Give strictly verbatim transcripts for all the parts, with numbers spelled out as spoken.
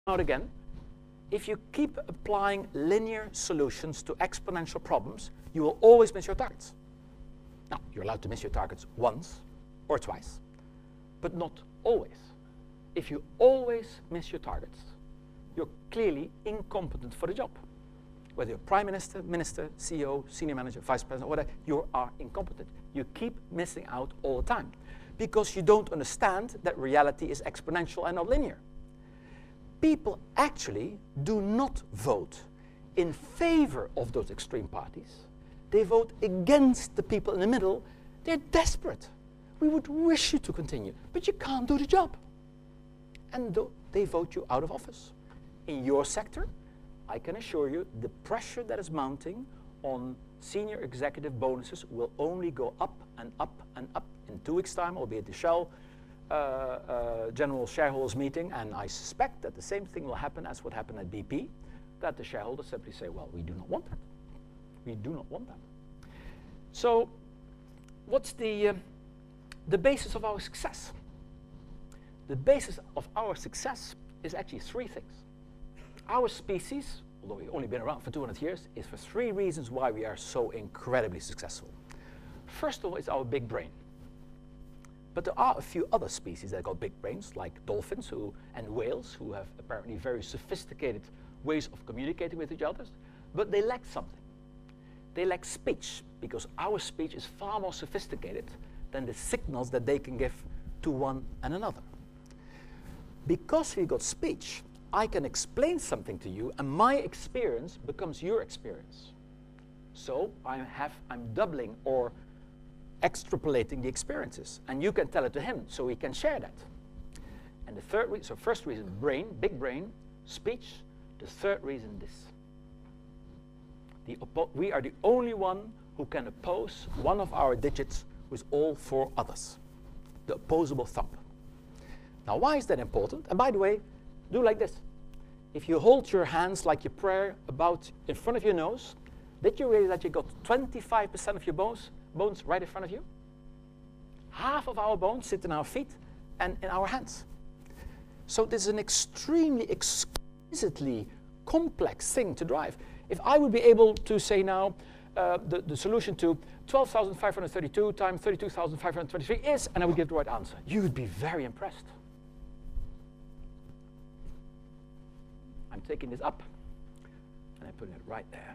out again, if you keep applying linear solutions to exponential problems, you will always miss your targets. Now, you're allowed to miss your targets once or twice, but not always. If you always miss your targets, you're clearly incompetent for the job. Whether you're prime minister, minister, C E O, senior manager, vice president, whatever, you are incompetent. You keep missing out all the time because you don't understand that reality is exponential and not linear. People actually do not vote in favor of those extreme parties. They vote against the people in the middle. They're desperate. We would wish you to continue, but you can't do the job. And they vote you out of office. In your sector, I can assure you the pressure that is mounting on senior executive bonuses will only go up and up and up. In two weeks' time, I'll be at the Shell uh, uh, General Shareholders Meeting, and I suspect that the same thing will happen as what happened at B P, that the shareholders simply say, well, we do not want that. We do not want that. So what's the, uh, the basis of our success? The basis of our success is actually three things. Our species, although we've only been around for two hundred years, is for three reasons why we are so incredibly successful. First of all, it's our big brain. But there are a few other species that got big brains, like dolphins who, and whales, who have apparently very sophisticated ways of communicating with each other, but they lack something. They lack speech, because our speech is far more sophisticated than the signals that they can give to one and another. Because we got speech, I can explain something to you, and my experience becomes your experience. So I have, I'm doubling or extrapolating the experiences, and you can tell it to him, so we can share that. And the third reason, so first reason, brain, big brain, speech. The third reason, this. The we are the only one who can oppose one of our digits with all four others. The opposable thumb. Now, why is that important? And by the way, do like this. If you hold your hands like your prayer about in front of your nose, did you realize that you got twenty-five percent of your bones, bones right in front of you? Half of our bones sit in our feet and in our hands. So this is an extremely, exquisitely complex thing to drive. If I would be able to say now, uh, the, the solution to twelve thousand five hundred thirty-two times thirty-two thousand five hundred twenty-three is, and I would give the right answer, you would be very impressed. I'm taking this up, and I'm putting it right there.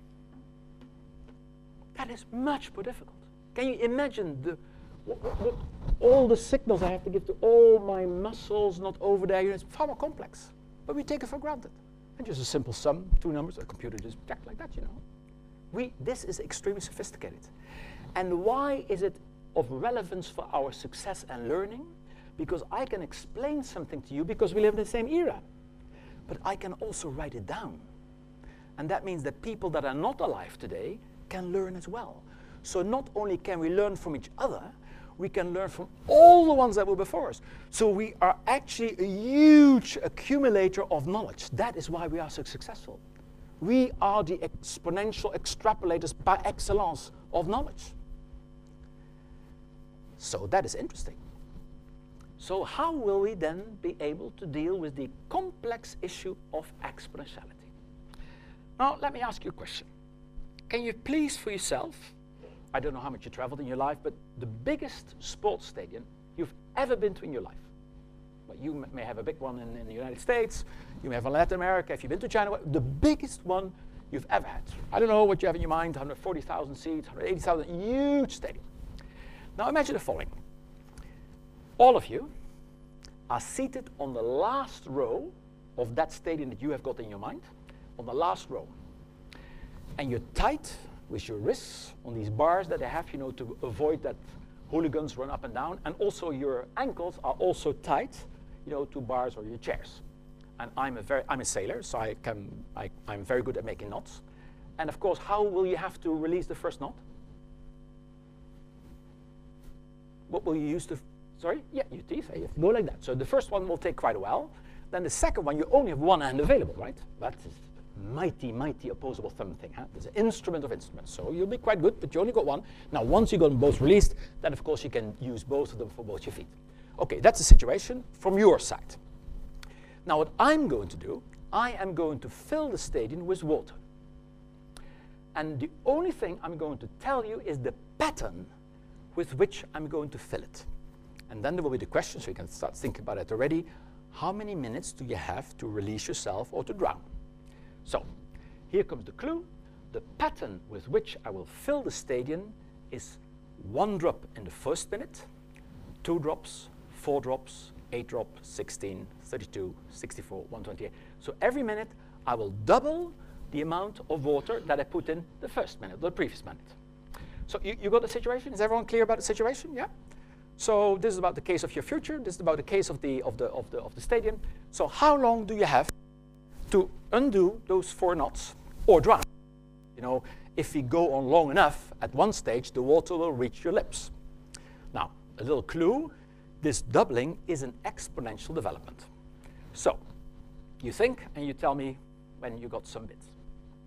That is much more difficult. Can you imagine the, what, what, what, all the signals I have to give to all my muscles not over there? It's far more complex, but we take it for granted. And just a simple sum, two numbers, a computer just jacked like that, you know. We, this is extremely sophisticated. And why is it of relevance for our success and learning? Because I can explain something to you because we live in the same era. But I can also write it down. And that means that people that are not alive today can learn as well. So not only can we learn from each other, we can learn from all the ones that were before us. So we are actually a huge accumulator of knowledge. That is why we are so successful. We are the exponential extrapolators par excellence of knowledge. So that is interesting. So how will we then be able to deal with the complex issue of exponentiality? Now, let me ask you a question. Can you please for yourself, I don't know how much you traveled in your life, but the biggest sports stadium you've ever been to in your life? Well, you may have a big one in, in the United States, you may have in Latin America, if you've been to China, the biggest one you've ever had. I don't know what you have in your mind, one hundred forty thousand seats, one hundred eighty thousand, huge stadium. Now imagine the following. All of you are seated on the last row of that stadium that you have got in your mind, on the last row. And you're tight with your wrists on these bars that they have, you know, to avoid that hooligans run up and down. And also your ankles are also tight, you know, to bars or your chairs. And I'm a very, I'm a sailor, so I can, I, I'm very good at making knots. And of course, how will you have to release the first knot? What will you use to? Sorry? Yeah, your teeth. You have to go like that. So the first one will take quite a while. Then the second one, you only have one hand available, right? That is mighty, mighty opposable thumb thing. Huh? It's an instrument of instruments. So you'll be quite good, but you only got one. Now, once you got them both released, then of course you can use both of them for both your feet. Okay, that's the situation from your side. Now what I'm going to do, I am going to fill the stadium with water. And the only thing I'm going to tell you is the pattern with which I'm going to fill it. And then there will be the question, so you can start thinking about it already. How many minutes do you have to release yourself or to drown? So here comes the clue. The pattern with which I will fill the stadium is one drop in the first minute, two drops, four drops, eight drops, sixteen, thirty-two, sixty-four, one twenty-eight. So every minute I will double the amount of water that I put in the first minute, the previous minute. So you, you got the situation? Is everyone clear about the situation? Yeah? So this is about the case of your future. This is about the case of the, of the, of the, of the stadium. So how long do you have to undo those four knots or drown? You know, if we go on long enough, at one stage, the water will reach your lips. Now, a little clue, this doubling is an exponential development. So you think and you tell me when you got some bits.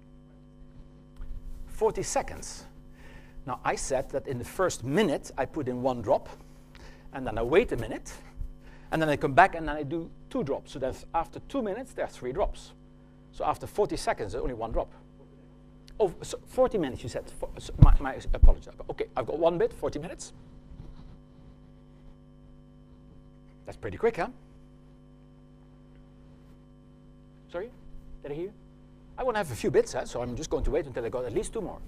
forty seconds. Now, I said that in the first minute, I put in one drop, and then I wait a minute, and then I come back and then I do two drops. So that after two minutes, there are three drops. So after forty seconds, there's only one drop. Oh, so forty minutes, you said. For, so my, my apologies. Okay, I've got one bit, forty minutes. That's pretty quick, huh? Sorry? Did I hear you? I want to have a few bits, huh? So I'm just going to wait until I got at least two more.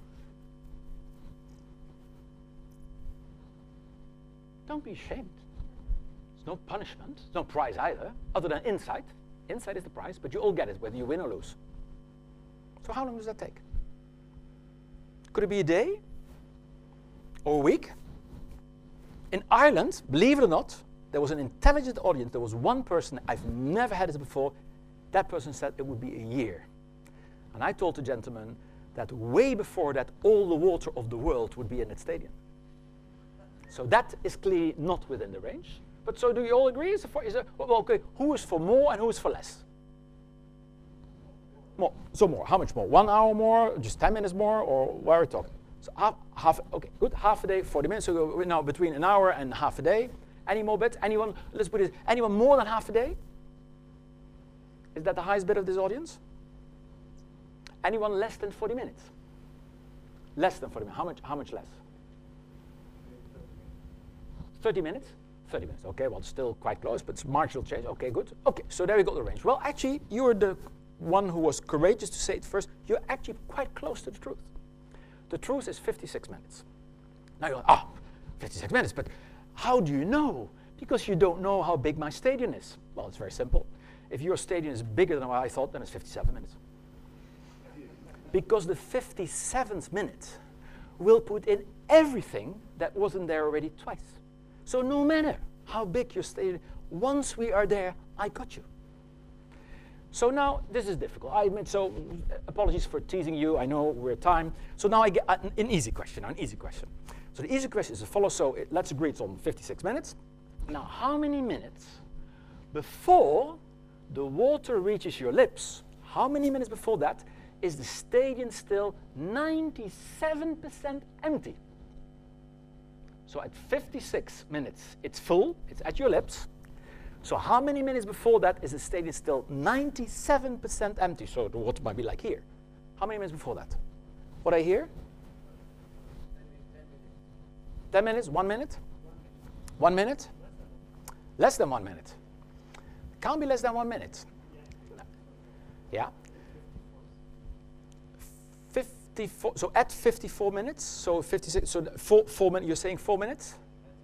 Don't be ashamed. There's no punishment. There's no prize either, other than insight. Insight is the prize, but you all get it, whether you win or lose. So how long does that take? Could it be a day? Or a week? In Ireland, believe it or not, there was an intelligent audience. There was one person, I've never had this before. That person said it would be a year. And I told the gentleman that way before that, all the water of the world would be in that stadium. So that is clearly not within the range. But so do you all agree? Is it for, is it, well, okay, who is for more and who is for less? More. So more. How much more? One hour more? Just ten minutes more? Or where are we talking? So half, half okay, good. Half a day, forty minutes. So we're now between an hour and half a day. Any more bits? Anyone, let's put it, anyone more than half a day? Is that the highest bit of this audience? Anyone less than forty minutes? Less than forty minutes. How much, how much less? thirty minutes? thirty minutes. Okay, well, it's still quite close, but it's marginal change. Okay, good. Okay, so there we got the range. Well, actually, you were the one who was courageous to say it first. You're actually quite close to the truth. The truth is fifty-six minutes. Now you're like, ah, oh, fifty-six minutes, but how do you know? Because you don't know how big my stadium is. Well, it's very simple. If your stadium is bigger than what I thought, then it's fifty-seven minutes. Because the fifty-seventh minute will put in everything that wasn't there already twice. So no matter how big your stadium, once we are there, I got you. So now, this is difficult. I admit, so apologies for teasing you. I know we're at time. So now I get an, an easy question, an easy question. So the easy question is as follows. So it, let's agree it's on fifty-six minutes. Now, how many minutes before the water reaches your lips, how many minutes before that is the stadium still ninety-seven percent empty? So at fifty-six minutes, it's full, it's at your lips. So how many minutes before that is the stadium still ninety-seven percent empty? So the water might be like here. How many minutes before that? What I hear? ten minutes, one minute? One minute? Less than one minute. Can't be less than one minute. Yeah? fifty-four, so at fifty-four minutes, so fifty-six, so four, four minutes, you're saying four minutes?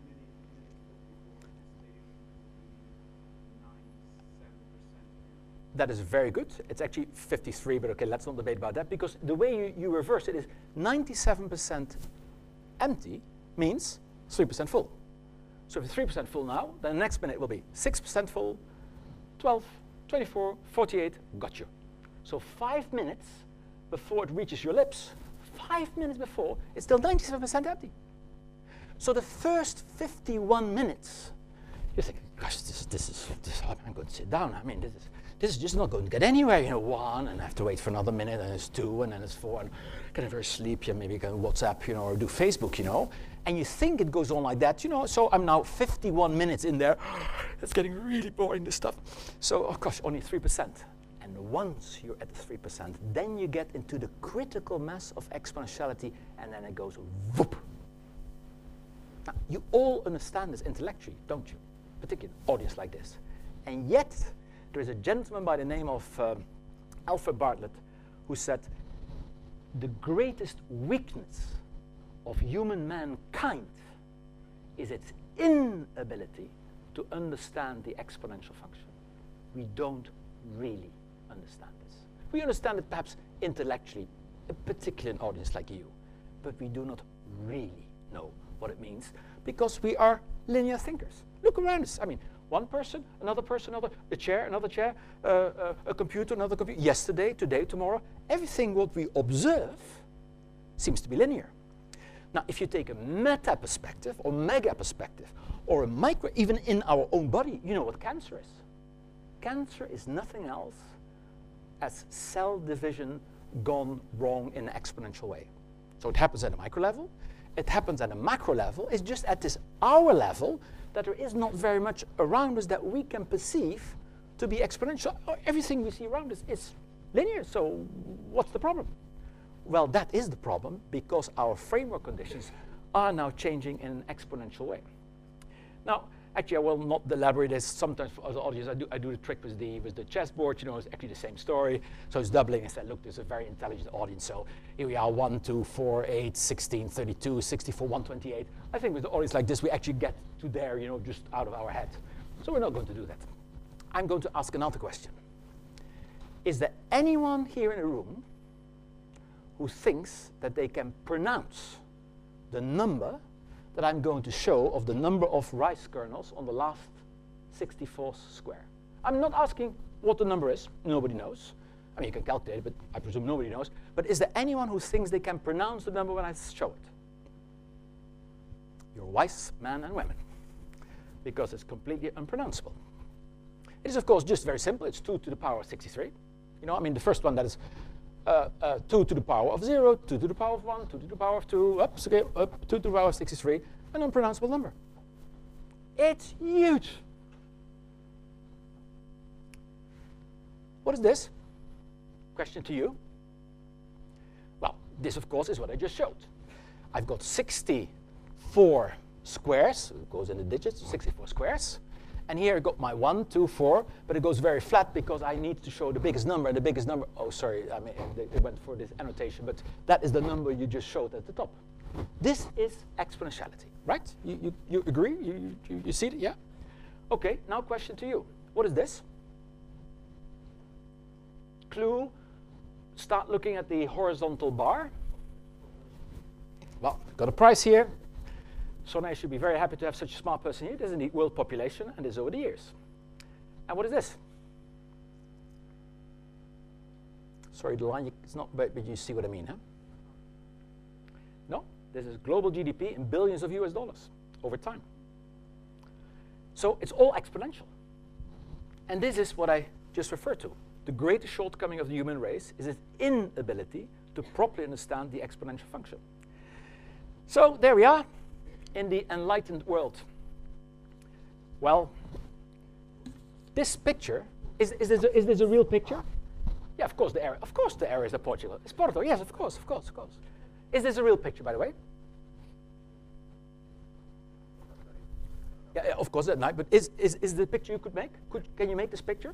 That is very good. It's actually fifty-three, but okay, let's not debate about that, because the way you, you reverse it is ninety-seven percent empty means three percent full. So if it's three percent full now, then the next minute will be six percent full, twelve, twenty-four, forty-eight, got you. So five minutes before it reaches your lips, five minutes before, it's still ninety-seven percent empty. So the first fifty-one minutes, you're thinking, gosh, this, this is, this, I'm going to sit down. I mean, this is, this is just not going to get anywhere. You know, one, and I have to wait for another minute, and it's two, and then it's four, and kind of very sleepy, and maybe you can WhatsApp, you know, or do Facebook, you know. And you think it goes on like that, you know. So I'm now fifty-one minutes in there. It's getting really boring, this stuff. So, oh gosh, only three percent. And once you're at the three percent, then you get into the critical mass of exponentiality, and then it goes whoop. Now, you all understand this intellectually, don't you? Particularly an audience like this. And yet, there is a gentleman by the name of um, Alfred Bartlett who said, the greatest weakness of human mankind is its inability to understand the exponential function. We don't really understand this. We understand it perhaps intellectually, particularly an audience like you, but we do not really know what it means because we are linear thinkers. Look around us. I mean, one person, another person, another, a chair, another chair, uh, uh, a computer, another computer, yesterday, today, tomorrow. Everything what we observe seems to be linear. Now, if you take a meta perspective or mega perspective or a micro, even in our own body, you know what cancer is. Cancer is nothing else as cell division gone wrong in an exponential way. So it happens at a micro level, it happens at a macro level, it's just at this hour level that there is not very much around us that we can perceive to be exponential. Everything we see around us is linear, so what's the problem? Well, that is the problem because our framework conditions are now changing in an exponential way. Now, actually, I will not elaborate this. Sometimes for other audience, I do, I do the trick with the, with the chessboard. You know, it's actually the same story. So it's doubling. I said, look, there's a very intelligent audience. So here we are, one, two, four, eight, sixteen, thirty-two, sixty-four, one twenty-eight. I think with the audience like this, we actually get to there, you know, just out of our head. So we're not going to do that. I'm going to ask another question. Is there anyone here in the room who thinks that they can pronounce the number that I'm going to show of the number of rice kernels on the last sixty-fourth square? I'm not asking what the number is. Nobody knows. I mean, you can calculate it, but I presume nobody knows. But is there anyone who thinks they can pronounce the number when I show it? You're wise men and women, because it's completely unpronounceable. It is, of course, just very simple. It's two to the power of sixty-three. You know, I mean, the first one, that is uh, uh, two to the power of zero, two to the power of one, two to the power of two, up, okay, up, two to the power of sixty-three, an unpronounceable number. It's huge. What is this? Question to you. Well, this, of course, is what I just showed. I've got sixty-four squares. It goes in the digits, sixty-four squares. And here I got my one, two, four, but it goes very flat because I need to show the biggest number. And the biggest number, oh, sorry, I mean, they, they went for this annotation, but that is the number you just showed at the top. This is exponentiality, right? You, you, you agree? You, you, you see it? Yeah? Okay, now question to you. What is this? Clue, start looking at the horizontal bar. Well, got a prize here. Sonae should be very happy to have such a smart person here. This is the world population, and this is over the years. And what is this? Sorry, the line is not, but, but you see what I mean, huh? No, this is global G D P in billions of U S dollars over time. So it's all exponential. And this is what I just referred to. The greatest shortcoming of the human race is its inability to properly understand the exponential function. So there we are. In the enlightened world. Well, this picture, is, is, this a, is this a real picture? Yeah, of course the area, of course the areas of Portugal. It's Porto, yes, of course, of course, of course. Is this a real picture, by the way? Yeah, yeah, of course at night, but is, is, is the picture you could make? Could, can you make this picture?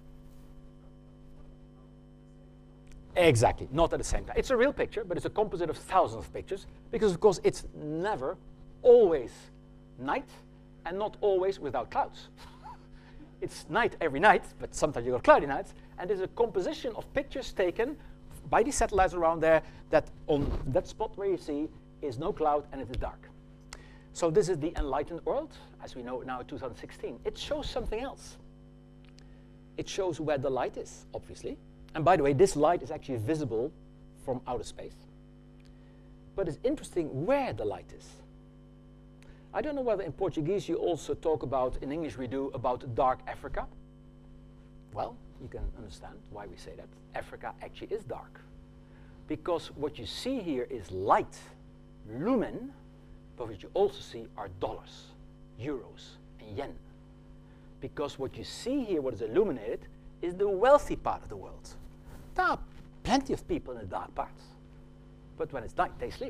Exactly, not at the same time. It's a real picture, but it's a composite of thousands of pictures, because of course it's never always night, and not always without clouds. It's night every night, but sometimes you got cloudy nights, and there's a composition of pictures taken by the satellites around there that on that spot where you see is no cloud and it is dark. So this is the enlightened world, as we know it now in two thousand sixteen. It shows something else. It shows where the light is, obviously. And by the way, this light is actually visible from outer space. But it's interesting where the light is. I don't know whether in Portuguese you also talk about, in English we do, about dark Africa. Well, you can understand why we say that. Africa actually is dark. Because what you see here is light, lumen, but what you also see are dollars, euros, and yen. Because what you see here, what is illuminated, is the wealthy part of the world. There are plenty of people in the dark parts, but when it's night, they sleep.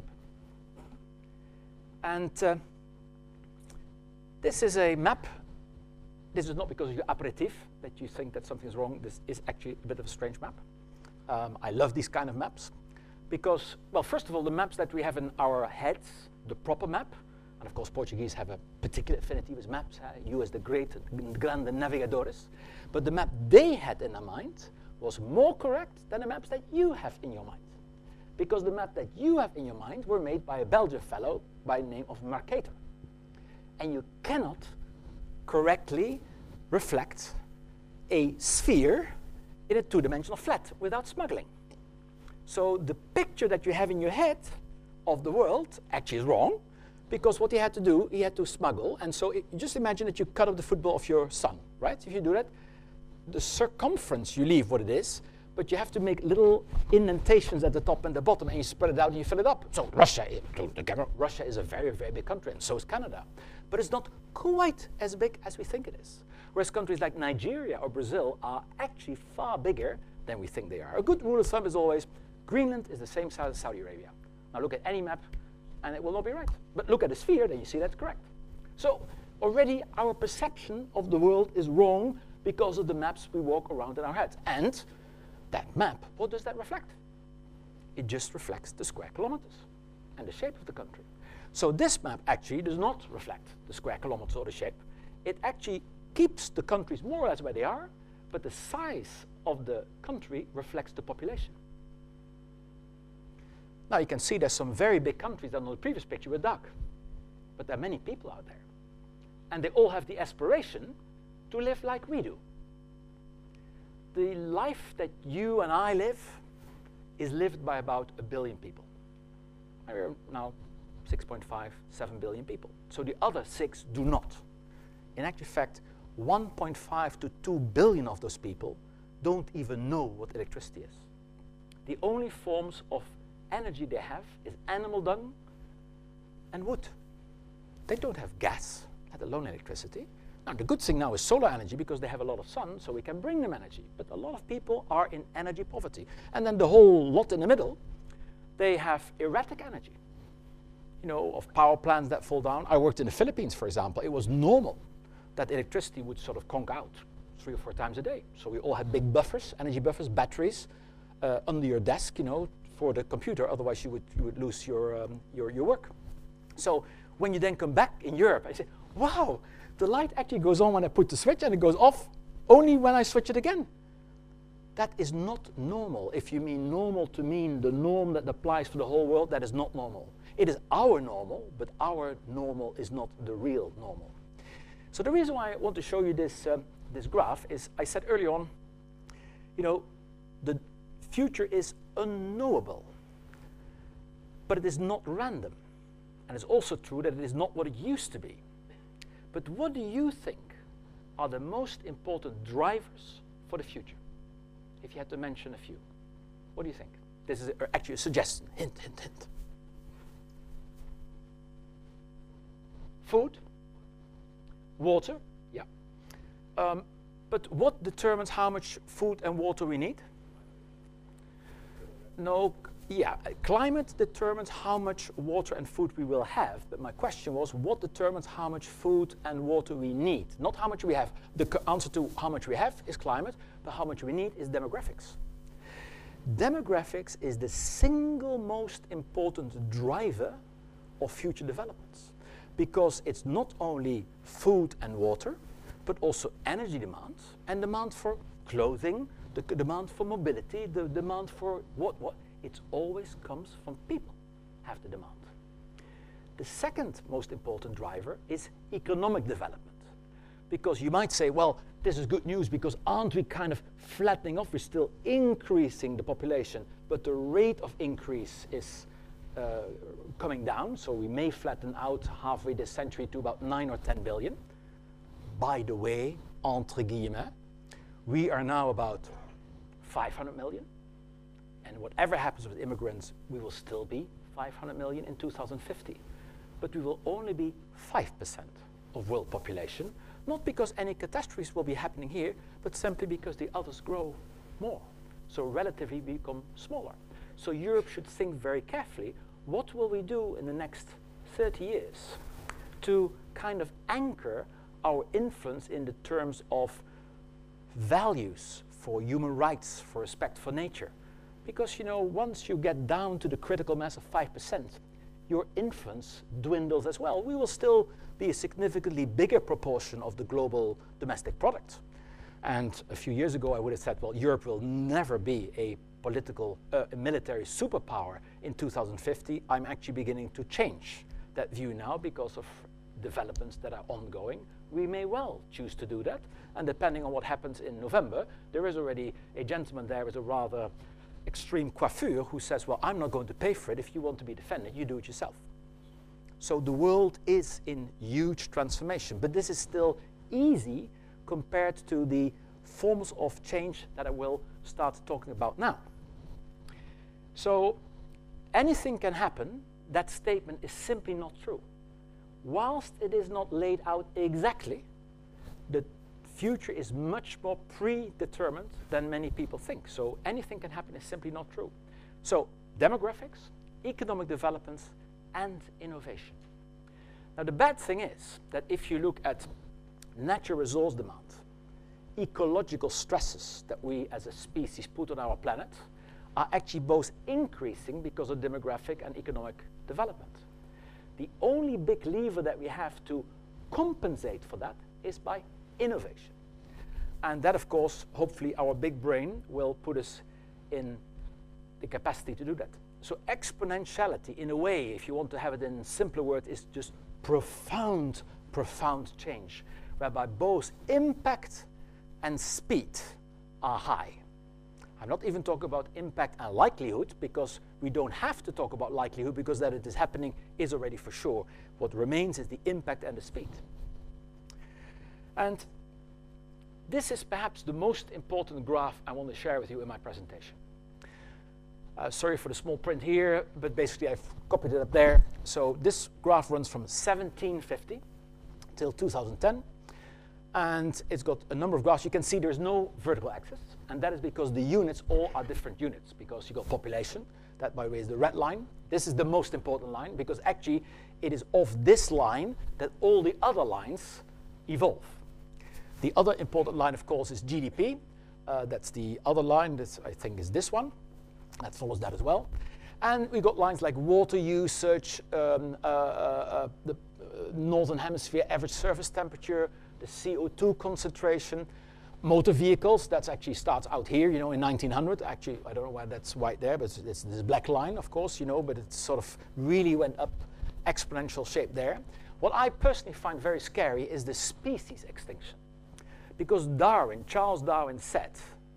And uh, this is a map. This is not because of your aperitif that you think that something's wrong. This is actually a bit of a strange map. Um, I love these kind of maps because, well, first of all, the maps that we have in our heads, the proper map, and of course Portuguese have a particular affinity with maps, uh, you as the great grande navigadores, but the map they had in their mind was more correct than the maps that you have in your mind. Because the map that you have in your mind were made by a Belgian fellow by the name of Mercator. And you cannot correctly reflect a sphere in a two-dimensional flat without smuggling. So the picture that you have in your head of the world actually is wrong, because what he had to do, he had to smuggle. And so it, just imagine that you cut off the football of your son, right? If you do that, the circumference, you leave what it is, but you have to make little indentations at the top and the bottom, and you spread it out and you fill it up. So Russia, Russia is a very, very big country, and so is Canada. But it's not quite as big as we think it is. Whereas countries like Nigeria or Brazil are actually far bigger than we think they are. A good rule of thumb is always, Greenland is the same size as Saudi Arabia. Now look at any map, and it will not be right. But look at a sphere, then you see that's correct. So already our perception of the world is wrong because of the maps we walk around in our heads. And that map, what does that reflect? It just reflects the square kilometers and the shape of the country. So this map actually does not reflect the square kilometers or the shape. It actually keeps the countries more or less where they are, but the size of the country reflects the population. Now you can see there's some very big countries that on the previous picture were dark, but there are many people out there. And they all have the aspiration to live like we do. The life that you and I live is lived by about a billion people. We're now six point five, seven billion people. So the other six do not. In actual fact, one point five to two billion of those people don't even know what electricity is. The only forms of energy they have is animal dung and wood. They don't have gas, let alone electricity. Now, the good thing now is solar energy because they have a lot of sun, so we can bring them energy. But a lot of people are in energy poverty. And then the whole lot in the middle, they have erratic energy. You know, of power plants that fall down. I worked in the Philippines, for example. It was normal that electricity would sort of conk out three or four times a day. So we all had big buffers, energy buffers, batteries, uh, under your desk, you know, for the computer. Otherwise, you would, you would lose your, um, your, your work. So when you then come back in Europe, I say, wow, the light actually goes on when I put the switch, and it goes off only when I switch it again. That is not normal. If you mean normal to mean the norm that applies for the whole world, that is not normal. It is our normal, but our normal is not the real normal. So the reason why I want to show you this, uh, this graph is, I said early on, you know, the future is unknowable, but it is not random. And it's also true that it is not what it used to be. But what do you think are the most important drivers for the future? If you had to mention a few, what do you think? This is a, actually a suggestion, hint, hint, hint. Food, water, yeah. Um, but what determines how much food and water we need? No, yeah, climate determines how much water and food we will have. But my question was, what determines how much food and water we need? Not how much we have. The answer to how much we have is climate, but how much we need is demographics. Demographics is the single most important driver of future developments, because it's not only food and water, but also energy demand and demand for clothing, the demand for mobility, the demand for what, what. It always comes from people have the demand. The second most important driver is economic development. Because you might say, well, this is good news because aren't we kind of flattening off? We're still increasing the population, but the rate of increase is uh, coming down. So we may flatten out halfway this century to about nine or ten billion. By the way, entre guillemets, We are now about five hundred million. And whatever happens with immigrants, we will still be five hundred million in two thousand fifty. But we will only be five percent of world population, not because any catastrophes will be happening here, but simply because the others grow more. So relatively become smaller. So Europe should think very carefully, what will we do in the next thirty years to kind of anchor our influence in the terms of values for human rights, for respect for nature. Because, you know, once you get down to the critical mass of five percent, your influence dwindles as well. We will still be a significantly bigger proportion of the global domestic product. And a few years ago, I would have said, well, Europe will never be a political, uh, a military superpower in two thousand fifty. I'm actually beginning to change that view now because of developments that are ongoing. We may well choose to do that. And depending on what happens in November, there is already a gentleman there with a rather extreme coiffure who says, well, I'm not going to pay for it. If you want to be defended, you do it yourself. So the world is in huge transformation, but this is still easy compared to the forms of change that I will start talking about now. So anything can happen. That statement is simply not true. Whilst it is not laid out exactly, the future is much more predetermined than many people think. So anything can happen is simply not true. So demographics, economic developments, and innovation. Now the bad thing is that if you look at natural resource demand, ecological stresses that we as a species put on our planet are actually both increasing because of demographic and economic development. The only big lever that we have to compensate for that is by innovation. And that, of course, hopefully our big brain will put us in the capacity to do that. So exponentiality, in a way, if you want to have it in simpler words, is just profound, profound change, whereby both impact and speed are high. I'm not even talking about impact and likelihood, because we don't have to talk about likelihood, because that it is happening is already for sure. What remains is the impact and the speed. And this is perhaps the most important graph I want to share with you in my presentation. Uh, sorry for the small print here, but basically I've copied it up there. So this graph runs from seventeen fifty till two thousand ten. And it's got a number of graphs. You can see there's no vertical axis. And that is because the units all are different units. Because you've got population. That, by the way, is the red line. This is the most important line, because actually it is off this line that all the other lines evolve. The other important line, of course, is G D P. Uh, that's the other line. That I think is this one. That follows that as well. And we've got lines like water usage, um, uh, uh, the uh, northern hemisphere average surface temperature, the C O two concentration, motor vehicles. That actually starts out here, you know, in nineteen hundred. Actually, I don't know why that's white there, but it's, it's this black line, of course, you know, but it sort of really went up exponential shape there. What I personally find very scary is the species extinction. Because Darwin, Charles Darwin said,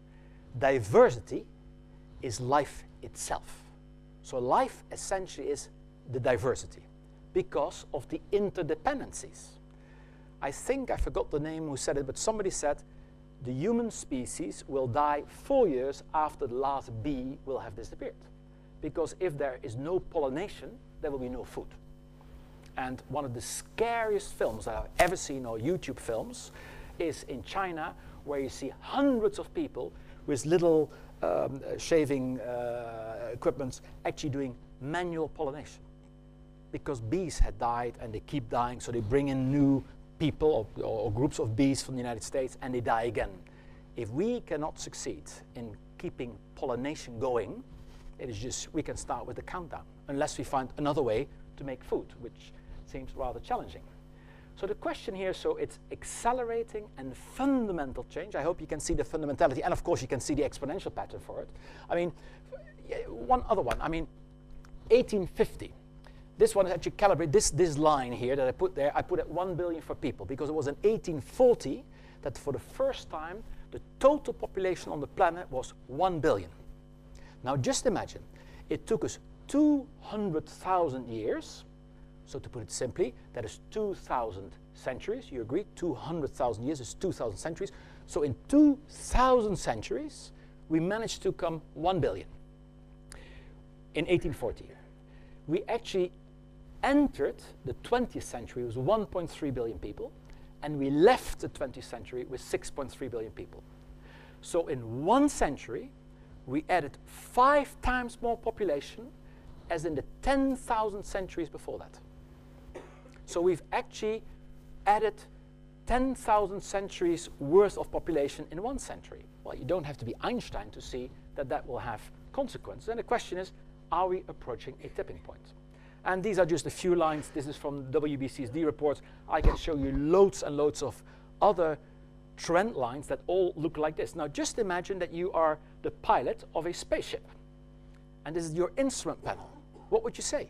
diversity is life itself. So life essentially is the diversity because of the interdependencies. I think I forgot the name who said it, but somebody said the human species will die four years after the last bee will have disappeared. Because if there is no pollination, there will be no food. And one of the scariest films that I've ever seen, or YouTube films, is in China, where you see hundreds of people with little um, shaving uh, equipments actually doing manual pollination. Because bees had died and they keep dying, so they bring in new people or, or groups of bees from the United States and they die again. If we cannot succeed in keeping pollination going, it is just, we can start with the countdown, unless we find another way to make food, which seems rather challenging. So the question here, so it's accelerating and fundamental change. I hope you can see the fundamentality, and of course you can see the exponential pattern for it. I mean, one other one, I mean, eighteen fifty. This one is actually calibrated, this, this line here that I put there, I put at one billion for people, because it was in eighteen forty that for the first time, the total population on the planet was one billion. Now just imagine, it took us two hundred thousand years. So to put it simply, that is two thousand centuries. You agree? two hundred thousand years is two thousand centuries. So in two thousand centuries, we managed to come one billion. In eighteen forty, we actually entered the twentieth century with one point three billion people, and we left the twentieth century with six point three billion people. So in one century, we added five times more population as in the ten thousand centuries before that. So we've actually added ten thousand centuries worth of population in one century. Well, you don't have to be Einstein to see that that will have consequences. And the question is, are we approaching a tipping point? And these are just a few lines. This is from W B C S D reports. I can show you loads and loads of other trend lines that all look like this. Now just imagine that you are the pilot of a spaceship, and this is your instrument panel. What would you say?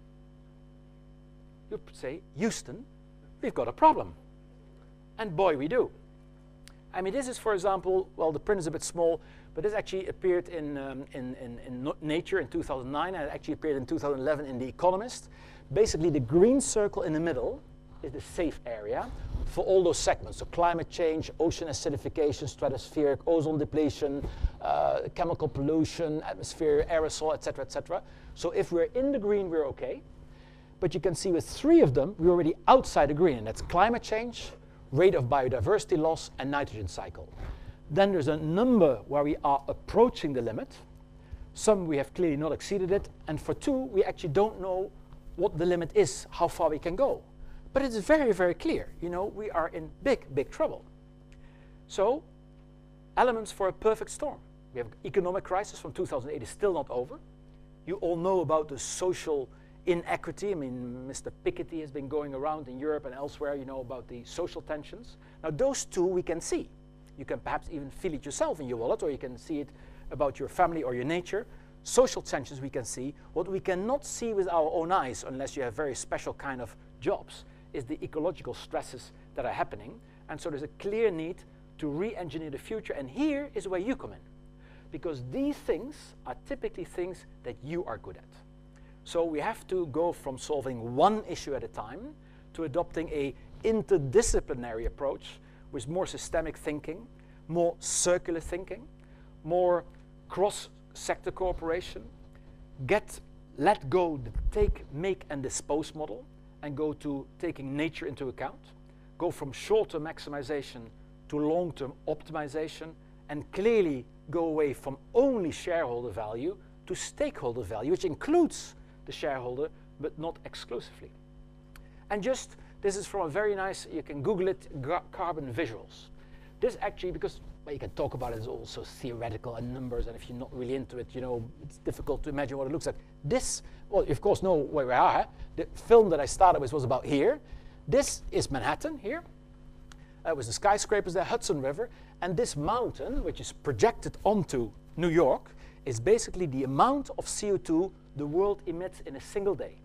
You'd say, Houston, we've got a problem. And boy, we do. I mean, this is, for example, well, the print is a bit small, but this actually appeared in, um, in, in, in Nature in two thousand nine, and it actually appeared in two thousand eleven in The Economist. Basically, the green circle in the middle is the safe area for all those segments. So climate change, ocean acidification, stratospheric ozone depletion, uh, chemical pollution, atmosphere, aerosol, et cetera, et cetera. So if we're in the green, we're okay. But you can see with three of them, we're already outside the green, and that's climate change, rate of biodiversity loss, and nitrogen cycle. Then there's a number where we are approaching the limit. Some we have clearly not exceeded it, and for two, we actually don't know what the limit is, how far we can go. But it's very, very clear, you know, we are in big, big trouble. So, elements for a perfect storm. We have economic crisis from two thousand eight is still not over. You all know about the social inequity. I mean, Mister Piketty has been going around in Europe and elsewhere, you know, about the social tensions. Now, those two we can see. You can perhaps even feel it yourself in your wallet, or you can see it about your family or your nature. Social tensions we can see. What we cannot see with our own eyes, unless you have very special kind of jobs, is the ecological stresses that are happening. And so there's a clear need to re-engineer the future, and here is where you come in. Because these things are typically things that you are good at. So we have to go from solving one issue at a time to adopting a interdisciplinary approach with more systemic thinking, more circular thinking, more cross-sector cooperation, get, let go the take, make, and dispose model, and go to taking nature into account, go from short-term maximization to long-term optimization, and clearly go away from only shareholder value to stakeholder value, which includes the shareholder, but not exclusively. And just, this is from a very nice, you can Google it, carbon visuals. This actually, because well, you can talk about it as also theoretical and numbers, and if you're not really into it, you know, it's difficult to imagine what it looks like. This, well, you of course know where we are. The film that I started with was about here. This is Manhattan here. Uh, with the skyscrapers there, Hudson River, and this mountain, which is projected onto New York, is basically the amount of C O two the world emits in a single day.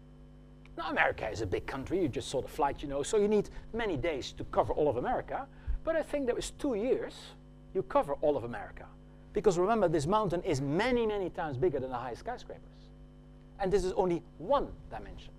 Now, America is a big country. You just saw the flight, you know, so you need many days to cover all of America. But I think that was two years, you cover all of America. Because remember, this mountain is many, many times bigger than the highest skyscrapers. And this is only one dimension.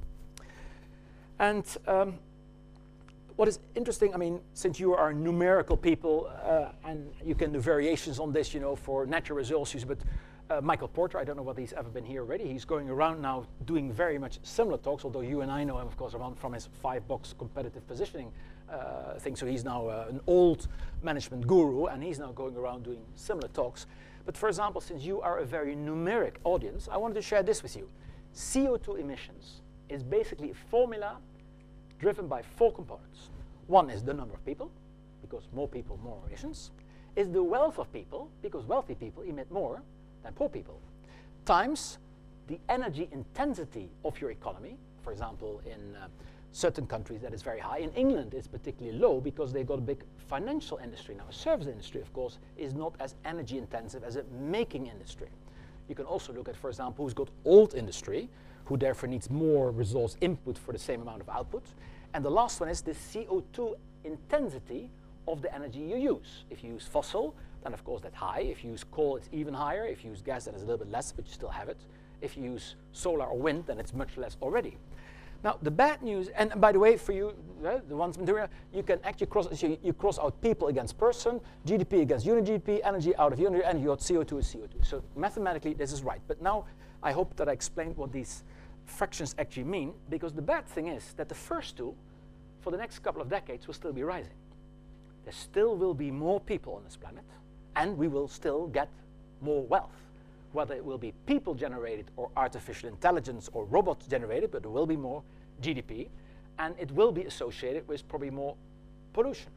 And um, what is interesting, I mean, since you are numerical people, uh, and you can do variations on this, you know, for natural resources, but uh, Michael Porter, I don't know whether he's ever been here already, he's going around now doing very much similar talks, although you and I know him, of course, around from his five-box competitive positioning uh, thing, so he's now uh, an old management guru, and he's now going around doing similar talks. But for example, since you are a very numeric audience, I wanted to share this with you. C O two emissions is basically a formula driven by four components. One is the number of people, because more people, more emissions. Is the wealth of people, because wealthy people emit more than poor people. Times the energy intensity of your economy. For example, in uh, certain countries that is very high. In England, it's particularly low because they've got a big financial industry. Now, a service industry, of course, is not as energy intensive as a making industry. You can also look at, for example, who's got old industry, who therefore needs more resource input for the same amount of output. And the last one is the C O two intensity of the energy you use. If you use fossil, then of course that's high. If you use coal, it's even higher. If you use gas, then it's a little bit less, but you still have it. If you use solar or wind, then it's much less already. Now, the bad news, and by the way, for you, uh, the ones material, you can actually cross, so you, you cross out people against person, G D P against unit G D P, energy out of unit, and you got C O two is C O two. So mathematically, this is right. But now, I hope that I explained what these fractions actually mean, because the bad thing is that the first two, for the next couple of decades, will still be rising. There still will be more people on this planet, and we will still get more wealth. Whether it will be people-generated or artificial intelligence or robot-generated, but there will be more G D P, and it will be associated with probably more pollution.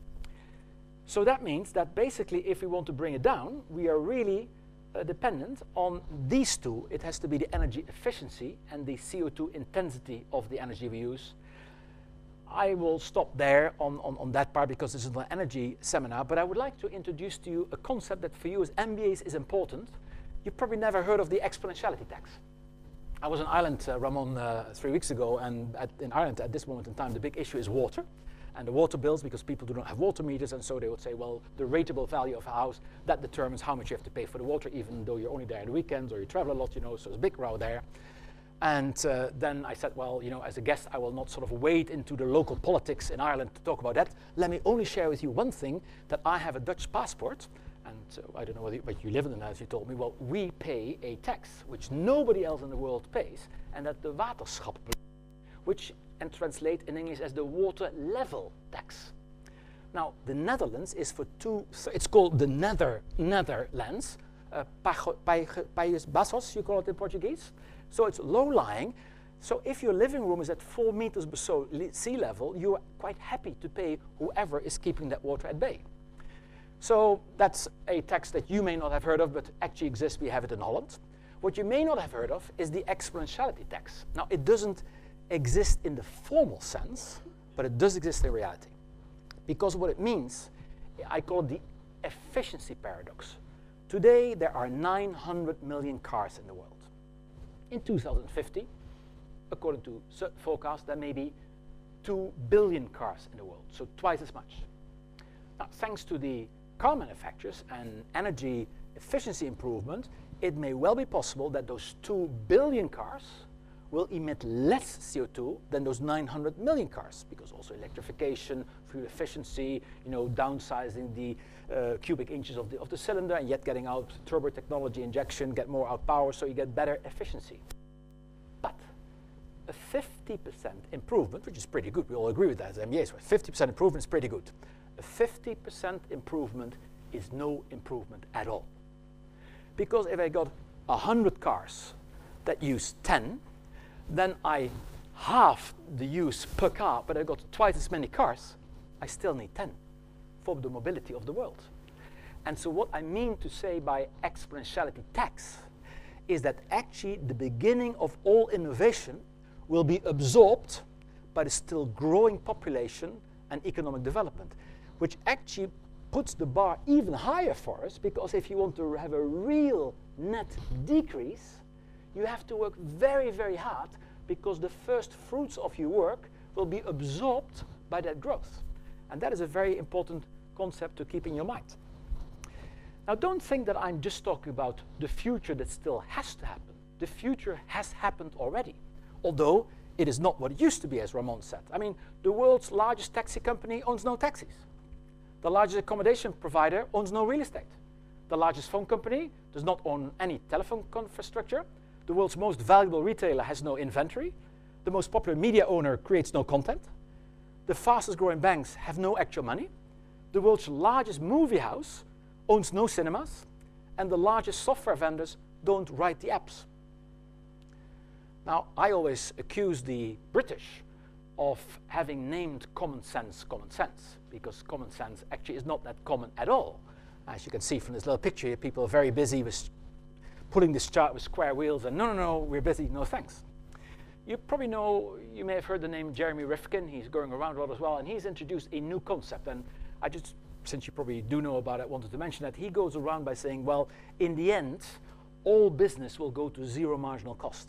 So that means that basically, if we want to bring it down, we are really uh, dependent on these two. It has to be the energy efficiency and the C O two intensity of the energy we use. I will stop there on, on, on that part because this is an energy seminar, but I would like to introduce to you a concept that for you as M B As is important. You've probably never heard of the exponentiality tax. I was in Ireland, uh, Ramon, uh, three weeks ago, and at, in Ireland at this moment in time, the big issue is water, and the water bills, because people do not have water meters, and so they would say, well, the rateable value of a house, that determines how much you have to pay for the water, even though you're only there on the weekends or you travel a lot, you know, so there's a big row there. And uh, then I said, well, you know, as a guest, I will not sort of wade into the local politics in Ireland to talk about that. Let me only share with you one thing, that I have a Dutch passport. And uh, I don't know whether you, but you live in the Netherlands, you told me, well, we pay a tax, which nobody else in the world pays, and that the waterschap, which and translate in English as the water level tax. Now, the Netherlands is for two, it's called the Nether, Netherlands, uh, Países Baixos, you call it in Portuguese. So it's low-lying. So if your living room is at four meters below sea level, you are quite happy to pay whoever is keeping that water at bay. So that's a tax that you may not have heard of, but actually exists. We have it in Holland. What you may not have heard of is the exponentiality tax. Now, it doesn't exist in the formal sense, but it does exist in reality. Because what it means, I call it the efficiency paradox. Today, there are nine hundred million cars in the world. In two thousand fifty, according to forecasts, there may be two billion cars in the world, so twice as much. Now, thanks to the car manufacturers and energy efficiency improvement, it may well be possible that those two billion cars will emit less C O two than those nine hundred million cars, because also electrification, fuel efficiency, you know, downsizing the uh, cubic inches of the, of the cylinder, and yet getting out turbo technology injection, get more out power, so you get better efficiency. But a fifty percent improvement, which is pretty good, we all agree with that as M B As, so fifty percent improvement is pretty good. A fifty percent improvement is no improvement at all. Because if I got one hundred cars that use ten, then I halve the use per car, but I got twice as many cars, I still need ten for the mobility of the world. And so what I mean to say by exponentiality tax is that actually the beginning of all innovation will be absorbed by the still growing population and economic development, which actually puts the bar even higher for us, because if you want to have a real net decrease, you have to work very, very hard, because the first fruits of your work will be absorbed by that growth. And that is a very important concept to keep in your mind. Now, don't think that I'm just talking about the future that still has to happen. The future has happened already, although it is not what it used to be, as Ramon said. I mean, the world's largest taxi company owns no taxis. The largest accommodation provider owns no real estate. The largest phone company does not own any telephone infrastructure. The world's most valuable retailer has no inventory. The most popular media owner creates no content. The fastest growing banks have no actual money. The world's largest movie house owns no cinemas. And the largest software vendors don't write the apps. Now, I always accuse the British of having named common sense common sense, because common sense actually is not that common at all. As you can see from this little picture here, people are very busy with pulling this chart with square wheels, and no, no, no, we're busy, no thanks. You probably know, you may have heard the name Jeremy Rifkin. He's going around a lot as well, and he's introduced a new concept. And I just, since you probably do know about it, wanted to mention that he goes around by saying, well, in the end, all business will go to zero marginal cost.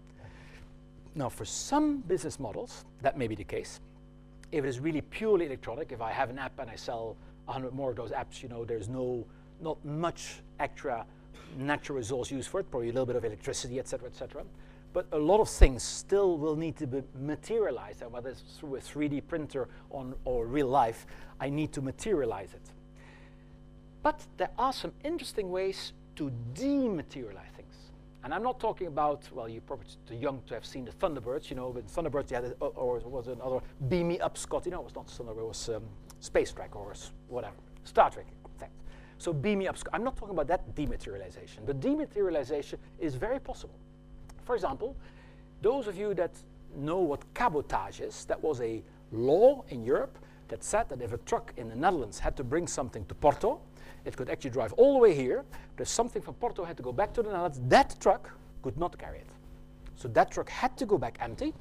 Now, for some business models, that may be the case. If it is really purely electronic, if I have an app and I sell one hundred more of those apps, you know, there's no, not much extra natural resource used for it, probably a little bit of electricity, et cetera, et cetera. but a lot of things still will need to be materialized, and whether it's through a three D printer on, or real life, I need to materialize it. But there are some interesting ways to dematerialize things. And I'm not talking about, well, you're probably too young to have seen the Thunderbirds, you know, but Thunderbirds, you had a, or it was another Beam Me Up Scott, you know, it was not Thunderbird, it was um, Space Trek or whatever, Star Trek, in fact. So Beam Me Up Scott, I'm not talking about that dematerialization, but dematerialization is very possible. For example, those of you that know what cabotage is, that was a law in Europe that said that if a truck in the Netherlands had to bring something to Porto, it could actually drive all the way here, but if something from Porto had to go back to the Netherlands, that truck could not carry it. So that truck had to go back empty.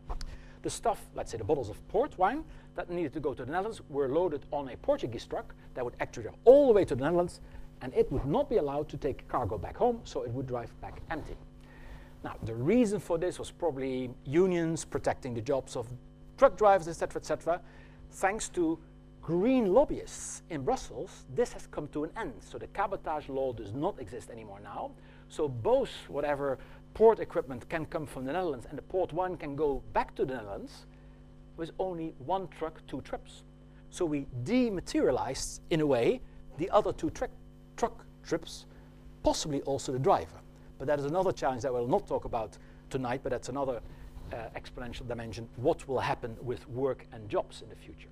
The stuff, let's say the bottles of port wine, that needed to go to the Netherlands were loaded on a Portuguese truck that would actually drive all the way to the Netherlands, and it would not be allowed to take cargo back home, so it would drive back empty. Now, the reason for this was probably unions protecting the jobs of truck drivers, et cetera, et cetera. Thanks to green lobbyists in Brussels, this has come to an end. So the cabotage law does not exist anymore now. So both whatever port equipment can come from the Netherlands and the port wine can go back to the Netherlands with only one truck, two trips. So we dematerialized, in a way, the other two truck trips, possibly also the driver. But that is another challenge that we'll not talk about tonight, but that's another uh, exponential dimension, what will happen with work and jobs in the future.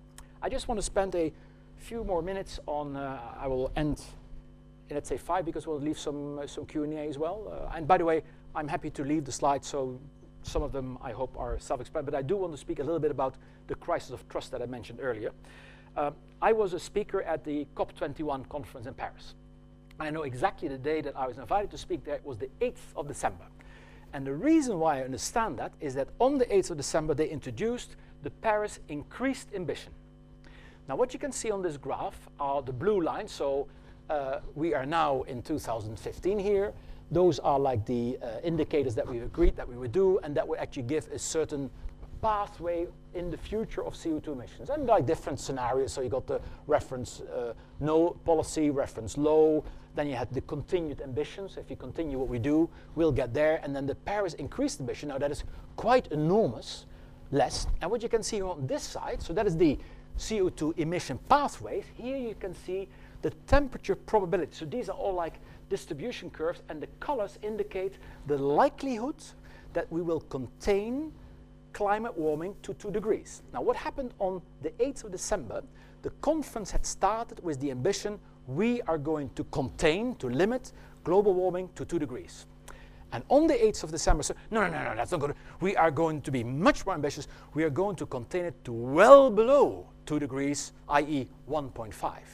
I just want to spend a few more minutes on, uh, I will end in, let's say, five, because we'll leave some, uh, some Q and A as well. Uh, and by the way, I'm happy to leave the slides, so some of them, I hope, are self-explanatory, but I do want to speak a little bit about the crisis of trust that I mentioned earlier. Uh, I was a speaker at the COP twenty-one conference in Paris. I know exactly the day that I was invited to speak there. It was the eighth of December. And the reason why I understand that is that on the eighth of December, they introduced the Paris Increased Ambition. Now, what you can see on this graph are the blue lines. So uh, we are now in two thousand fifteen here. Those are like the uh, indicators that we've agreed that we would do, and that would actually give a certain pathway in the future of C O two emissions. And like different scenarios, so you got the reference uh, no policy, reference low, then you had the continued ambitions. If you continue what we do, we'll get there. And then the Paris Increased Ambition, now that is quite enormous, less. And what you can see on this side, so that is the C O two emission pathways. Here you can see the temperature probability. So these are all like distribution curves, and the colors indicate the likelihood that we will contain climate warming to two degrees. Now, what happened on the eighth of December, the conference had started with the ambition, we are going to contain, to limit global warming to two degrees. And on the eighth of December, so, no, no, no, no, that's not good. We are going to be much more ambitious. We are going to contain it to well below two degrees, that is one point five.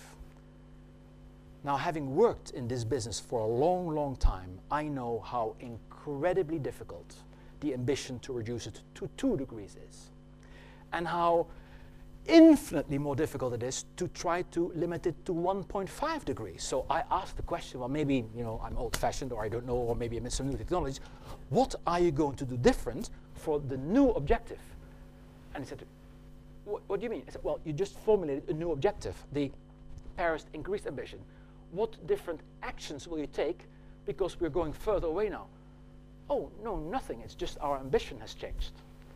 Now, having worked in this business for a long, long time, I know how incredibly difficult the ambition to reduce it to two degrees is, and how infinitely more difficult it is to try to limit it to one point five degrees. So I asked the question, well, maybe, you know, I'm old-fashioned, or I don't know, or maybe I miss some new technologies. What are you going to do different for the new objective? And he said, what, what do you mean? I said, well, you just formulated a new objective, the Paris Increased Ambition. What different actions will you take because we're going further away now? Oh, no, nothing. It's just our ambition has changed.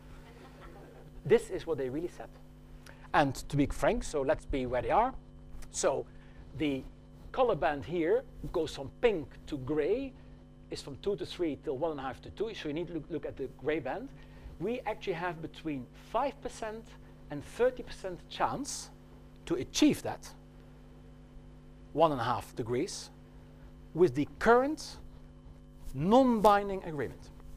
This is what they really said. And to be frank, so let's be where they are. So the color band here goes from pink to gray, is from two to three till one and a half to two. So you need to look, look at the gray band. We actually have between five percent and thirty percent chance to achieve that, one and a half degrees, with the current non-binding agreement.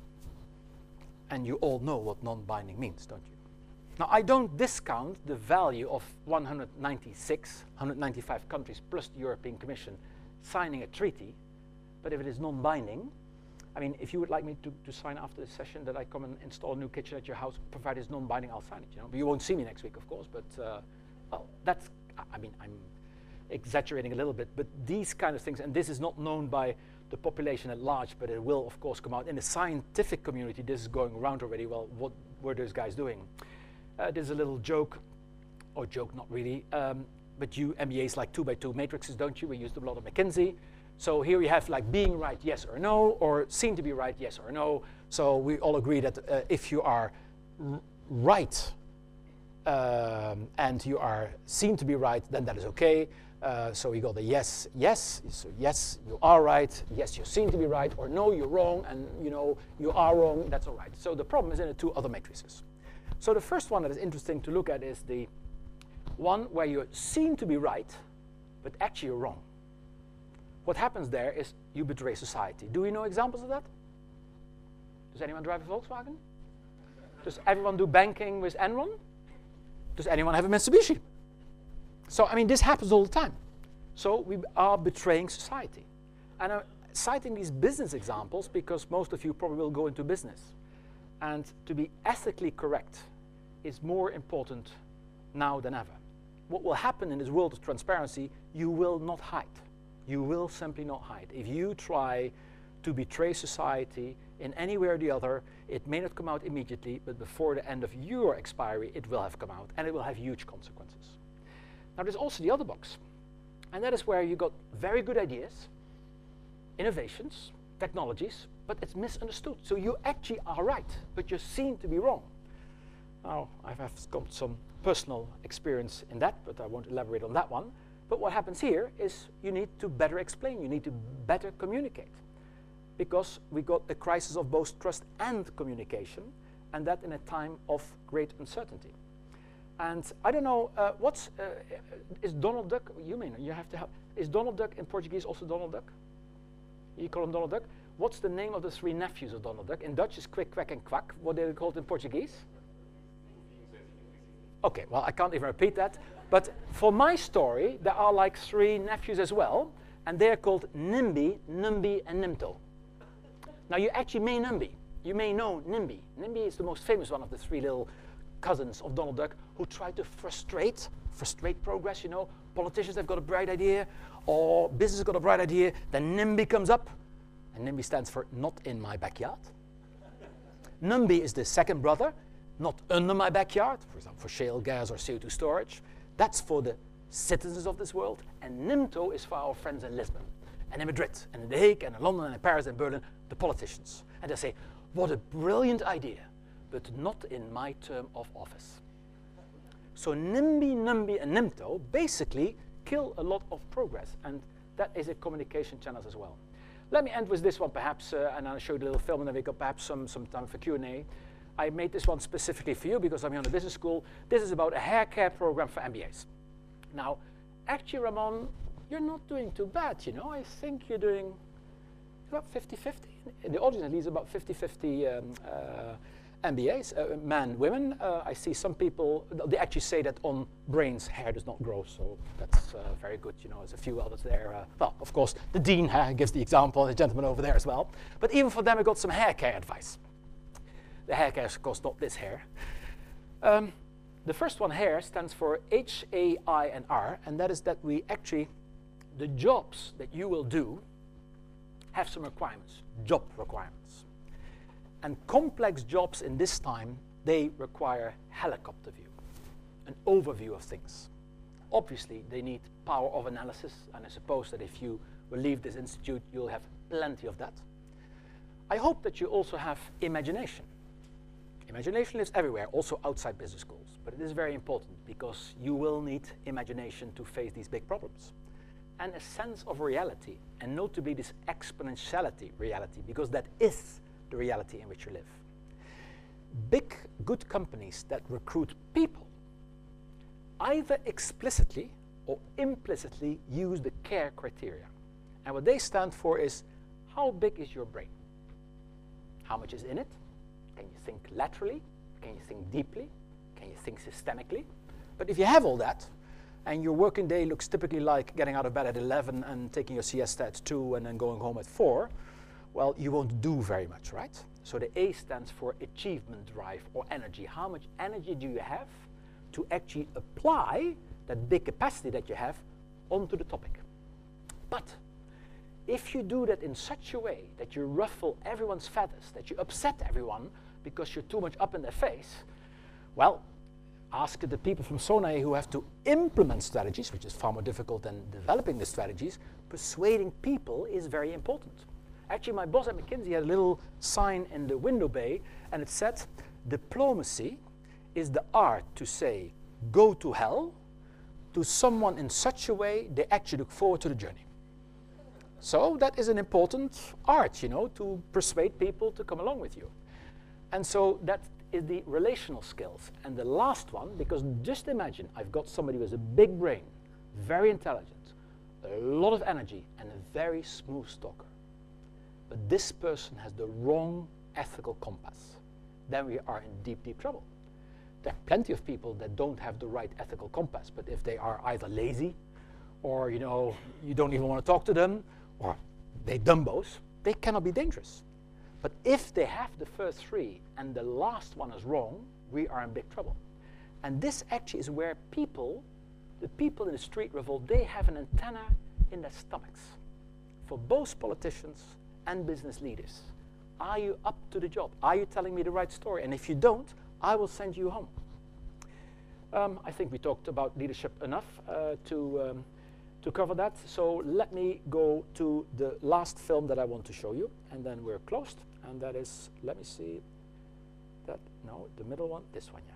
And you all know what non-binding means, don't you? Now, I don't discount the value of one hundred ninety-six, one hundred ninety-five countries plus the European Commission signing a treaty, but if it is non-binding, I mean, if you would like me to, to sign after this session that I come and install a new kitchen at your house, provided it's non-binding, I'll sign it, you know. But you won't see me next week, of course, but, uh, well, that's, I mean, I'm exaggerating a little bit, but these kind of things, and this is not known by the population at large, but it will, of course, come out. In the scientific community, this is going around already. Well, what were those guys doing? Uh, there's a little joke, or joke, not really, um, but you M B As like two by two matrices, don't you? We used a lot of McKinsey. So here we have like being right, yes or no, or seen to be right, yes or no. So we all agree that uh, if you are r right um, and you are seen to be right, then that is okay. Uh, so we got the yes, yes, so yes, you are right, yes, you're seen to be right, or no, you're wrong, and you know, you are wrong, that's all right. So the problem is in the two other matrices. So the first one that is interesting to look at is the one where you're seen to be right, but actually you're wrong. What happens there is you betray society. Do we know examples of that? Does anyone drive a Volkswagen? Does everyone do banking with Enron? Does anyone have a Mitsubishi? So, I mean, this happens all the time. So we are betraying society. And I'm citing these business examples because most of you probably will go into business. And to be ethically correct is more important now than ever. What will happen in this world of transparency, you will not hide. You will simply not hide. If you try to betray society in any way or the other, it may not come out immediately, but before the end of your expiry, it will have come out, and it will have huge consequences. Now, there's also the other box, and that is where you got very good ideas, innovations, technologies, but it's misunderstood. So you actually are right, but you're seen to be wrong. Now, I've got some personal experience in that, but I won't elaborate on that one. But what happens here is you need to better explain, you need to better communicate, because we got a crisis of both trust and communication, and that in a time of great uncertainty. And I don't know, uh, what's, uh, is Donald Duck, you may know, you have to help. Is Donald Duck in Portuguese also Donald Duck? You call him Donald Duck? What's the name of the three nephews of Donald Duck? In Dutch is Quick, Quack, and Quack. What are they called in Portuguese? Okay, well, I can't even repeat that. But for my story, there are like three nephews as well, and they're called Nimby, Numby, and Nimto. Now, you actually may Numby. You may know Nimby. Nimby is the most famous one of the three little cousins of Donald Duck who try to frustrate, frustrate progress, you know. Politicians have got a bright idea, or business has got a bright idea, then NIMBY comes up, and NIMBY stands for not in my backyard. NUMBY is the second brother, not under my backyard, for example, for shale gas or C O two storage. That's for the citizens of this world, and NIMTO is for our friends in Lisbon, and in Madrid, and in The Hague, and in London, and in Paris, and Berlin, the politicians. And they say, what a brilliant idea, but not in my term of office. So NIMBY, NUMBY, and NIMTO basically kill a lot of progress, and that is a communication channel as well. Let me end with this one perhaps, uh, and I'll show you the little film, and then we got perhaps some, some time for Q and A. I made this one specifically for you because I'm here on the business school. This is about a hair care program for M B As. Now, actually, Ramon, you're not doing too bad, you know. I think you're doing about fifty fifty. In the audience, at least, about fifty fifty um, uh, M B As, uh, men, women. Uh, I see some people, they actually say that on brains, hair does not grow, so that's uh, very good. You know, there's a few others there. Uh, well, of course, the dean uh, gives the example, the gentleman over there as well. But even for them, I got some hair care advice. The hair care is, of course, not this hair. Um, the first one, hair, stands for H A I and R, and that is that we actually, the jobs that you will do have some requirements, job requirements. And complex jobs in this time, they require helicopter view, an overview of things. Obviously, they need power of analysis, and I suppose that if you will leave this institute, you'll have plenty of that. I hope that you also have imagination. Imagination lives everywhere, also outside business schools, but it is very important because you will need imagination to face these big problems. And a sense of reality, and notably this exponentiality reality, because that is the reality in which you live. Big, good companies that recruit people either explicitly or implicitly use the CARE criteria. And what they stand for is, how big is your brain? How much is in it? Can you think laterally? Can you think deeply? Can you think systemically? But if you have all that, and your working day looks typically like getting out of bed at eleven and taking your siesta at two and then going home at four, well, you won't do very much, right? So the A stands for achievement drive or energy. How much energy do you have to actually apply that big capacity that you have onto the topic? But if you do that in such a way that you ruffle everyone's feathers, that you upset everyone because you're too much up in their face, well, ask the people from Sonae who have to implement strategies, which is far more difficult than developing the strategies. Persuading people is very important. Actually, my boss at McKinsey had a little sign in the window bay, and it said, diplomacy is the art to say, go to hell, to someone in such a way they actually look forward to the journey. So that is an important art, you know, to persuade people to come along with you. And so that is the relational skills. And the last one, because just imagine, I've got somebody with a big brain, very intelligent, a lot of energy, and a very smooth talker. But this person has the wrong ethical compass. Then we are in deep, deep trouble. There are plenty of people that don't have the right ethical compass, but if they are either lazy, or you know, you don't even want to talk to them, or they dumbos, they cannot be dangerous. But if they have the first three and the last one is wrong, we are in big trouble. And this actually is where people, the people in the street revolt, they have an antenna in their stomachs. For both politicians and business leaders, are you up to the job? Are you telling me the right story? And if you don't, I will send you home. Um, I think we talked about leadership enough uh, to, um, to cover that. So let me go to the last film that I want to show you, and then we're closed. And that is, let me see, that, no, the middle one, this one, yeah.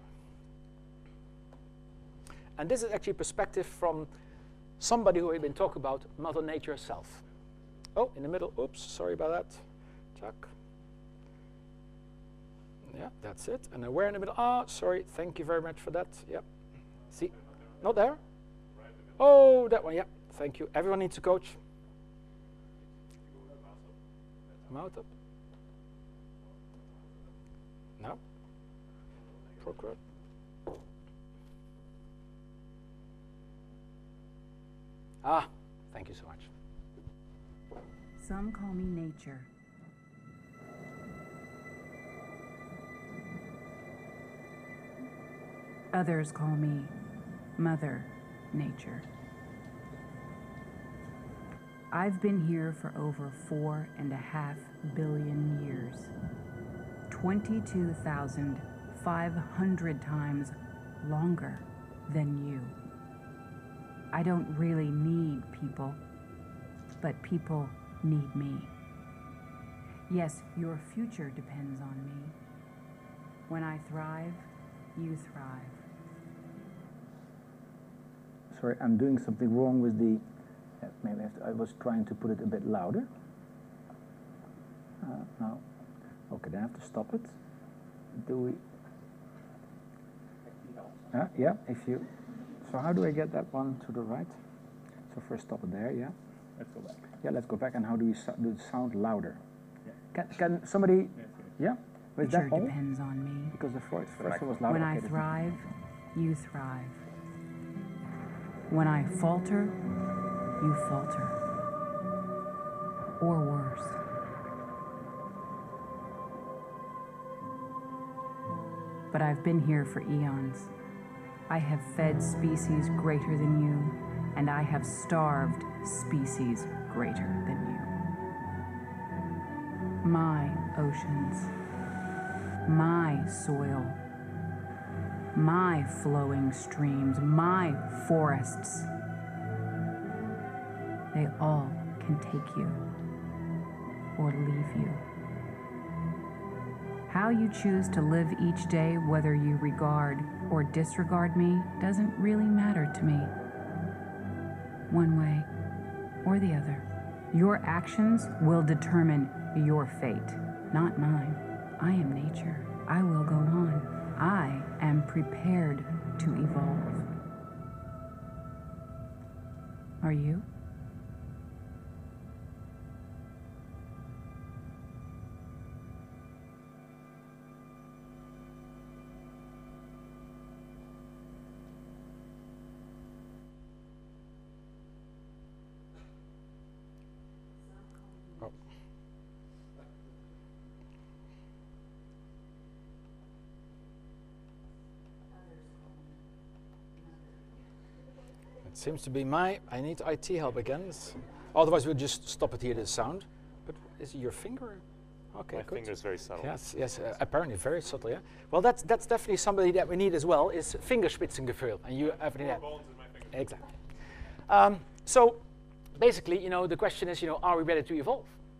And this is actually perspective from somebody who had been talking about Mother Nature herself. Oh, in the middle, oops, sorry about that. Chuck. Yeah, that's it. And then where in the middle? Ah, sorry, thank you very much for that. Yeah. See, not there? Oh, that one, yeah, thank you. Everyone needs a coach. Mouth up. No? Procure. Ah, thank you so much. Some call me nature. Others call me Mother Nature. I've been here for over four and a half billion years. twenty-two thousand five hundred times longer than you. I don't really need people, but people need me. Yes, your future depends on me. When I thrive, you thrive. Sorry, I'm doing something wrong with the, uh, maybe I, have to, I was trying to put it a bit louder. Uh, no. Okay, then I have to stop it. Do we? Uh, yeah, if you, so how do I get that one to the right? So first stop it there, yeah? Let's go back. Yeah, let's go back. And how do we so do the sound louder? Yeah. Can, can somebody, Yes, yes. yeah? Is Future that all? depends on me. Because the first, first one was louder. When I Okay, thrive, you thrive. When I falter, you falter. Or worse. But I've been here for eons. I have fed species greater than you, and I have starved species greater than you. My oceans, my soil, my flowing streams, my forests, they all can take you or leave you. How you choose to live each day, whether you regard or disregard me, doesn't really matter to me. One way or the other. Your actions will determine your fate, not mine. I am nature. I will go on. I am prepared to evolve. Are you? Seems to be my, I need I T help again. It's, otherwise we'll just stop it here, the sound. But is it your finger? Okay, My good. finger's very subtle. Yes, yes, uh, apparently very subtle, yeah. Well, that's that's definitely somebody that we need as well, is Fingerspitzengefühl. And you have that. Bones in my finger. Exactly. Um, so basically, you know, the question is, you know, are we ready to evolve?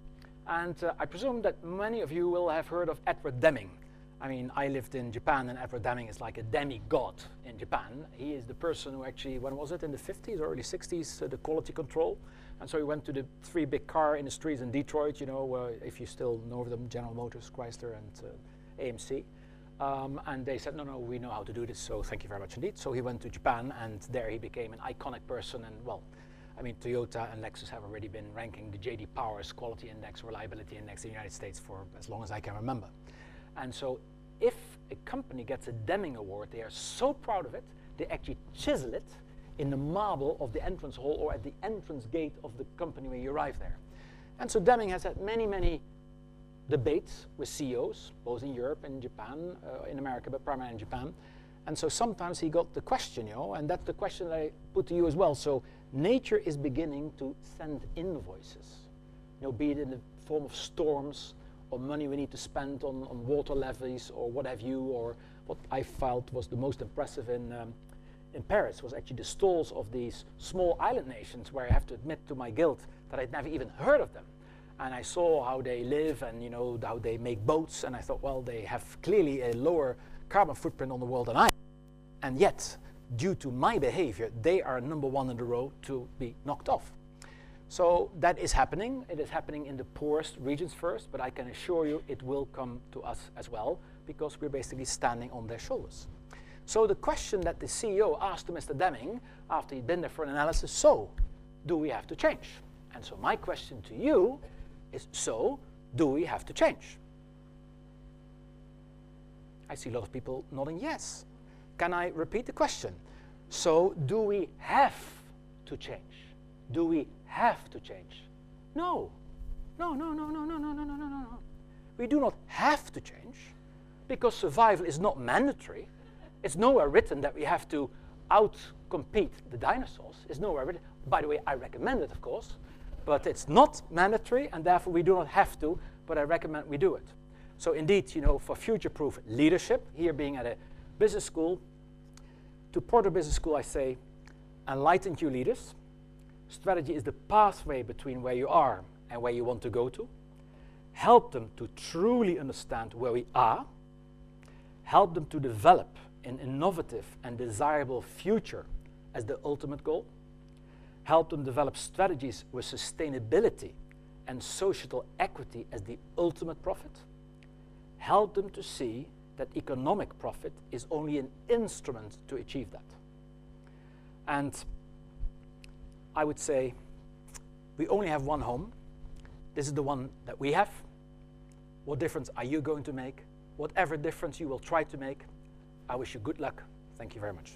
And uh, I presume that many of you will have heard of Edward Deming. I mean, I lived in Japan, and Edward Deming is like a demigod in Japan. He is the person who actually, when was it, in the fifties or early sixties, uh, the quality control. And so he went to the three big car industries in Detroit, you know, uh, if you still know them, General Motors, Chrysler, and uh, A M C. Um, and they said, no, no, we know how to do this, so thank you very much indeed. So he went to Japan, and there he became an iconic person. And well, I mean, Toyota and Lexus have already been ranking the J D Power's quality index, reliability index in the United States for as long as I can remember. And so if a company gets a Deming Award, they are so proud of it, they actually chisel it in the marble of the entrance hall or at the entrance gate of the company when you arrive there. And so Deming has had many, many debates with C E Os, both in Europe and Japan, uh, in America, but primarily in Japan. And so sometimes he got the question, you know, and that's the question that I put to you as well. So nature is beginning to send invoices, you know, be it in the form of storms, or money we need to spend on, on water levies, or what have you, or what I felt was the most impressive in, um, in Paris was actually the stalls of these small island nations, where I have to admit to my guilt that I'd never even heard of them. And I saw how they live and, you know, how they make boats, and I thought, well, they have clearly a lower carbon footprint on the world than I. And yet, due to my behavior, they are number one in the row to be knocked off. So that is happening. It is happening in the poorest regions first, but I can assure you it will come to us as well, because we're basically standing on their shoulders. So the question that the C E O asked to Mister Deming after he'd been there for an analysis, so do we have to change? And so my question to you is, so do we have to change? I see a lot of people nodding yes. Can I repeat the question? So do we have to change? Do we have to change? No. No, no, no, no, no, no, no, no, no, no. We do not have to change, because survival is not mandatory. It's nowhere written that we have to out-compete the dinosaurs. It's nowhere written. By the way, I recommend it, of course, but it's not mandatory, and therefore we do not have to, but I recommend we do it. So indeed, you know, for future-proof leadership, here being at a business school, to Porto Business School I say, enlightened you leaders. Strategy is the pathway between where you are and where you want to go to. Help them to truly understand where we are. Help them to develop an innovative and desirable future as the ultimate goal. Help them develop strategies with sustainability and social equity as the ultimate profit. Help them to see that economic profit is only an instrument to achieve that. And I would say we only have one home. This is the one that we have. What difference are you going to make? Whatever difference you will try to make, I wish you good luck. Thank you very much.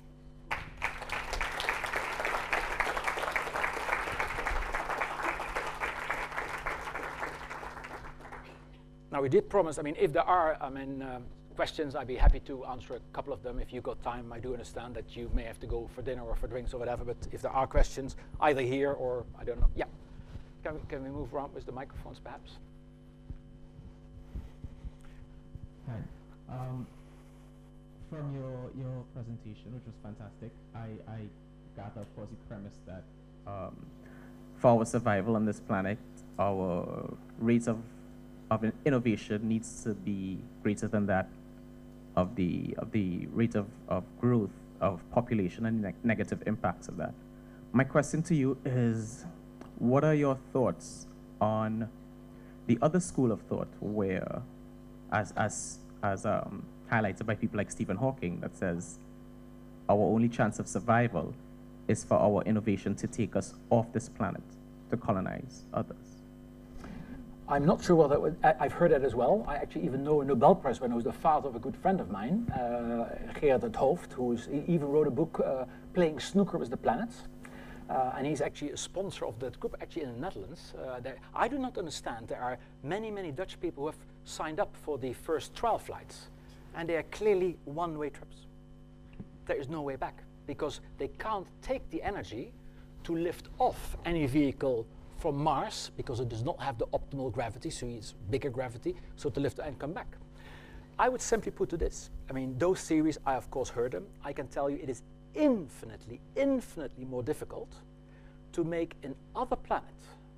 Now, we did promise, I mean, if there are, I mean, um, questions, I'd be happy to answer a couple of them. If you've got time, I do understand that you may have to go for dinner or for drinks or whatever, but if there are questions, either here or, I don't know, yeah. Can we, can we move around with the microphones, perhaps? Hi. Um, from your, your presentation, which was fantastic, I, I gather, of course, the premise that um, for our survival on this planet, our rates of, of innovation needs to be greater than that of the of the rate of, of growth of population and ne negative impacts of that. My question to you is, what are your thoughts on the other school of thought where, as as as um, highlighted by people like Stephen Hawking, that says our only chance of survival is for our innovation to take us off this planet to colonize others? I'm not sure what that would, I, I've heard that as well. I actually even know a Nobel Prize winner who's the father of a good friend of mine, uh, Gerard het Hoofd, who even wrote a book, uh, Playing Snooker with the Planets. Uh, and he's actually a sponsor of that group, actually in the Netherlands. Uh, I do not understand. There are many, many Dutch people who have signed up for the first trial flights, and they are clearly one-way trips. There is no way back, because they can't take the energy to lift off any vehicle from Mars, because it does not have the optimal gravity, so it's bigger gravity, so to lift and come back. I would simply put to this, I mean, those theories, I of course heard them. I can tell you it is infinitely, infinitely more difficult to make another planet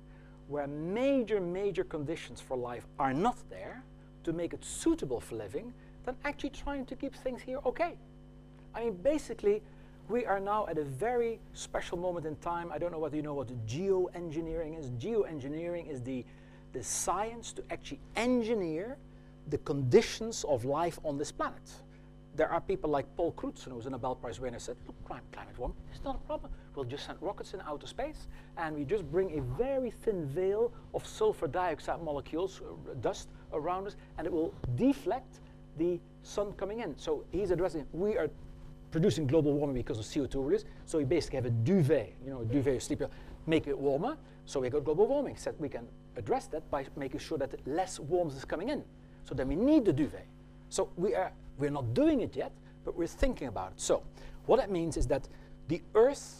where major, major conditions for life are not there to make it suitable for living, than actually trying to keep things here okay. I mean, basically, we are now at a very special moment in time. I don't know whether you know what geoengineering is. Geoengineering is the, the science to actually engineer the conditions of life on this planet. There are people like Paul Crutzen, who's a Nobel Prize winner, said, look, climate warming, it's not a problem. We'll just send rockets in outer space, and we just bring a very thin veil of sulfur dioxide molecules, uh, dust, around us, and it will deflect the sun coming in. So he's addressing, we are producing global warming because of C O two release, so we basically have a duvet, you know, a duvet you sleep, make it warmer, so we got global warming. He said we can address that by making sure that less warmth is coming in. So then we need the duvet. So we are, we're not doing it yet, but we're thinking about it. So what that means is that the Earth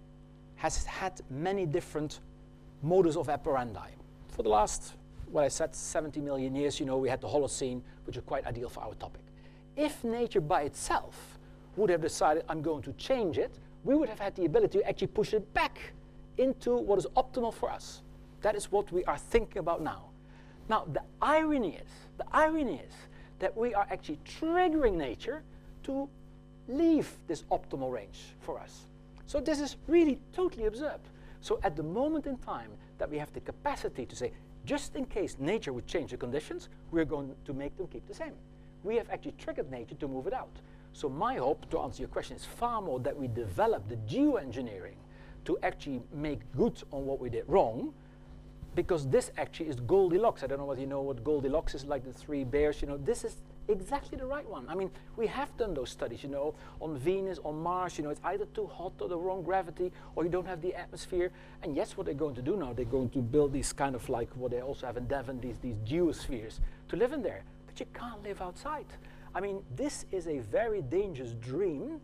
has had many different modus of operandi. For the last, what I said, seventy million years, you know, we had the Holocene, which is quite ideal for our topic. If nature by itself would have decided, I'm going to change it, we would have had the ability to actually push it back into what is optimal for us. That is what we are thinking about now. Now, the irony is, the irony is that we are actually triggering nature to leave this optimal range for us. So this is really totally absurd. So at the moment in time that we have the capacity to say, just in case nature would change the conditions, we're going to make them keep the same. We have actually triggered nature to move it out. So my hope, to answer your question, is far more that we develop the geoengineering to actually make good on what we did wrong, because this actually is Goldilocks. I don't know whether you know what Goldilocks is, like the three bears, you know, this is exactly the right one. I mean, we have done those studies, you know, on Venus, on Mars, you know, it's either too hot or the wrong gravity, or you don't have the atmosphere. And yes, what they're going to do now, they're going to build these kind of like what they also have in Devon, these, these geospheres to live in there. But you can't live outside. I mean, this is a very dangerous dream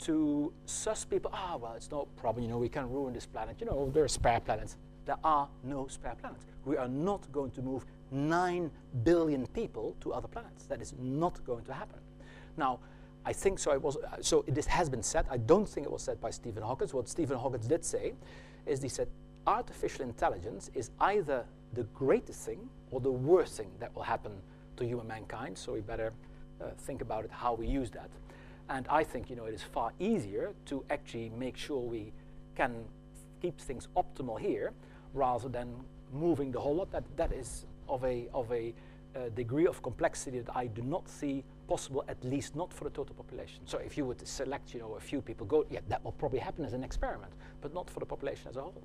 to suss people, ah, well, it's no problem, you know, we can ruin this planet. You know, there are spare planets. There are no spare planets. We are not going to move nine billion people to other planets. That is not going to happen. Now, I think so. It was uh, so. This has been said. I don't think it was said by Stephen Hawking. What Stephen Hawking did say is he said artificial intelligence is either the greatest thing or the worst thing that will happen to human mankind. So we better uh, think about it how we use that. And I think you know it is far easier to actually make sure we can keep things optimal here, rather than moving the whole lot. That that is of a of a uh, degree of complexity that I do not see possible, at least not for the total population. So if you were to select, you know, a few people, go, yeah, that will probably happen as an experiment, but not for the population as a whole.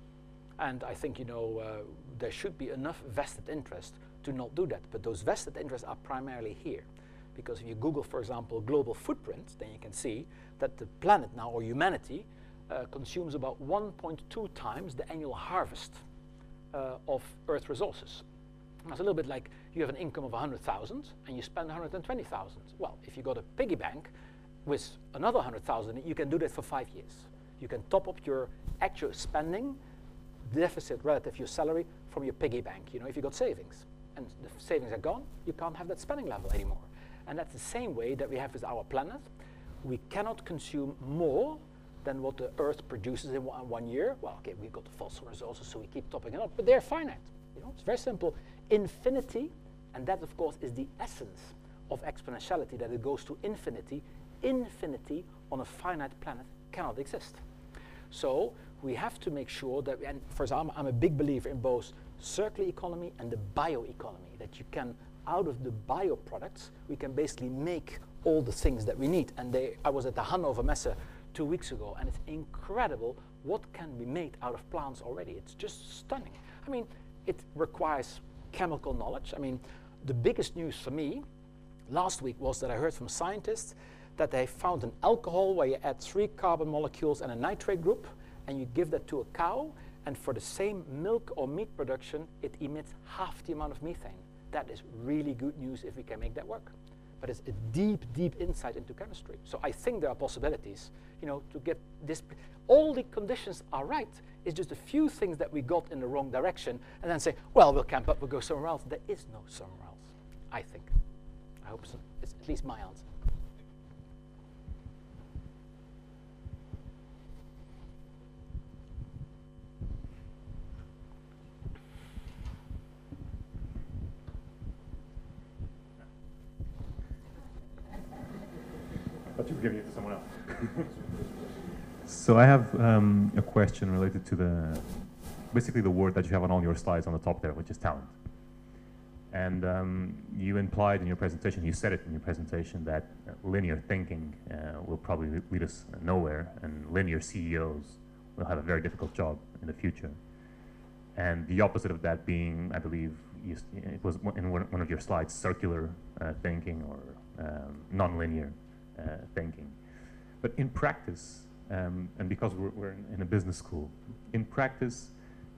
And I think, you know, uh, there should be enough vested interest to not do that. But those vested interests are primarily here, because if you Google, for example, global footprint, then you can see that the planet now, or humanity, uh, consumes about one point two times the annual harvest uh, of Earth resources. It's a little bit like you have an income of one hundred thousand and you spend one hundred twenty thousand. Well, if you got a piggy bank with another one hundred thousand, you can do that for five years. You can top up your actual spending deficit relative to your salary from your piggy bank, you know, if you got savings. And the savings are gone, you can't have that spending level anymore. And that's the same way that we have with our planet. We cannot consume more than what the Earth produces in one, one year. Well, okay, we've got the fossil resources, so we keep topping it up, but they're finite. You know, it's very simple. Infinity, and that of course is the essence of exponentiality, that it goes to infinity. Infinity on a finite planet cannot exist. So we have to make sure that, we, and for example, I'm a big believer in both circular economy and the bioeconomy, that you can, out of the bioproducts, we can basically make all the things that we need. And they, I was at the Hannover Messe two weeks ago, and it's incredible what can be made out of plants already. It's just stunning. I mean, it requires chemical knowledge. I mean, the biggest news for me last week was that I heard from scientists that they found an alcohol where you add three carbon molecules and a nitrate group, and you give that to a cow, and for the same milk or meat production, it emits half the amount of methane. That is really good news if we can make that work. But it's a deep, deep insight into chemistry. So I think there are possibilities, you know, to get this. All the conditions are right. It's just a few things that we got in the wrong direction, and then say, well, we'll camp up, we'll go somewhere else. There is no somewhere else, I think. I hope so. It's at least my answer. thought you were giving it to someone else. So I have um, a question related to the, basically the word that you have on all your slides on the top there, which is talent. And um, you implied in your presentation, you said it in your presentation, that uh, linear thinking uh, will probably lead us nowhere, and linear C E Os will have a very difficult job in the future. And the opposite of that being, I believe, you, it was in one of your slides, circular uh, thinking or um, non-linear uh, thinking. But in practice, um, and because we're, we're in, in a business school, in practice,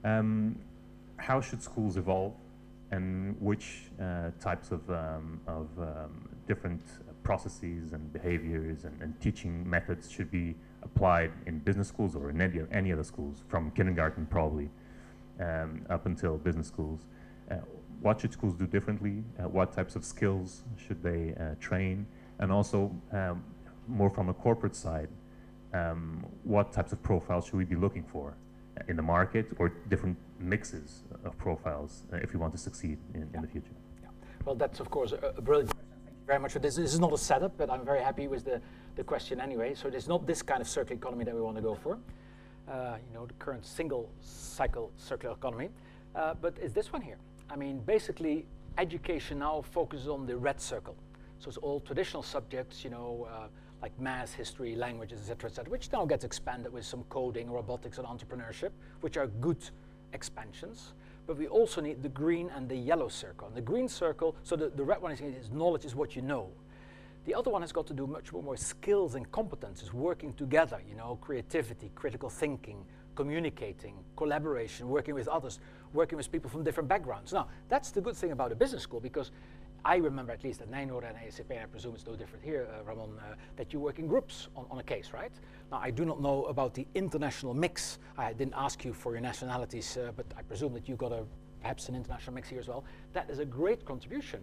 um, how should schools evolve, and which uh, types of, um, of um, different processes and behaviors and, and teaching methods should be applied in business schools or in any, any other schools, from kindergarten probably um, up until business schools? Uh, what should schools do differently? Uh, what types of skills should they uh, train? And also, um, more from a corporate side, um, what types of profiles should we be looking for in the market, or different mixes of profiles uh, if we want to succeed in, yeah. in the future? Yeah. Well, that's of course a, a brilliant question. Thank you very much for this. This is not a setup, but I'm very happy with the, the question anyway. So it's not this kind of circular economy that we want to go for. Uh, you know, the current single cycle circular economy. Uh, but it's this one here. I mean, basically, education now focuses on the red circle. So it's all traditional subjects, you know, uh, like math, history, languages, et cetera, et cetera, which now gets expanded with some coding, robotics, and entrepreneurship, which are good expansions. But we also need the green and the yellow circle. And the green circle, so the, the red one is, is knowledge is what you know. The other one has got to do much more with skills and competences, working together, you know, creativity, critical thinking, communicating, collaboration, working with others, working with people from different backgrounds. Now, that's the good thing about a business school, because I remember at least at Nijnoord and A S C P, and I presume it's no different here, uh, Ramon, uh, that you work in groups on, on a case, right? Now, I do not know about the international mix. I didn't ask you for your nationalities, uh, but I presume that you got a, perhaps an international mix here as well. That is a great contribution.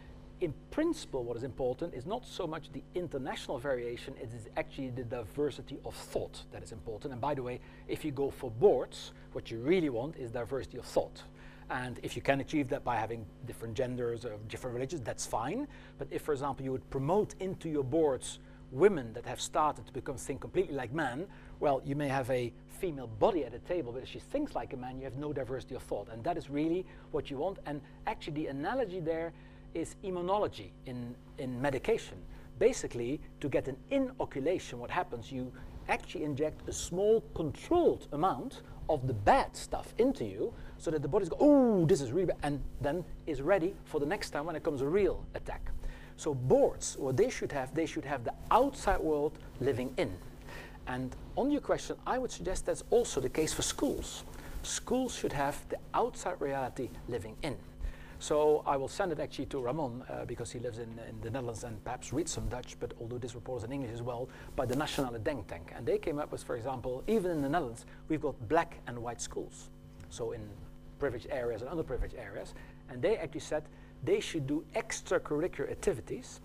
In principle, what is important is not so much the international variation, it is actually the diversity of thought that is important. And by the way, if you go for boards, what you really want is diversity of thought. And if you can achieve that by having different genders or different religions, that's fine. But if, for example, you would promote into your boards women that have started to become think completely like men, well, you may have a female body at a table, but if she thinks like a man, you have no diversity of thought. And that is really what you want. And actually, the analogy there is immunology in, in medication. Basically, to get an inoculation, what happens, you actually inject a small controlled amount of the bad stuff into you, so that the body's go, oh, this is really bad, and then is ready for the next time when it comes a real attack. So boards, what they should have, they should have the outside world living in. And on your question, I would suggest that's also the case for schools. Schools should have the outside reality living in. So I will send it actually to Ramon, uh, because he lives in, in the Netherlands and perhaps reads some Dutch, but although this report is in English as well, by the Nationale Denktank. And they came up with, for example, even in the Netherlands, we've got black and white schools. So in privileged areas and underprivileged areas. And they actually said they should do extracurricular activities.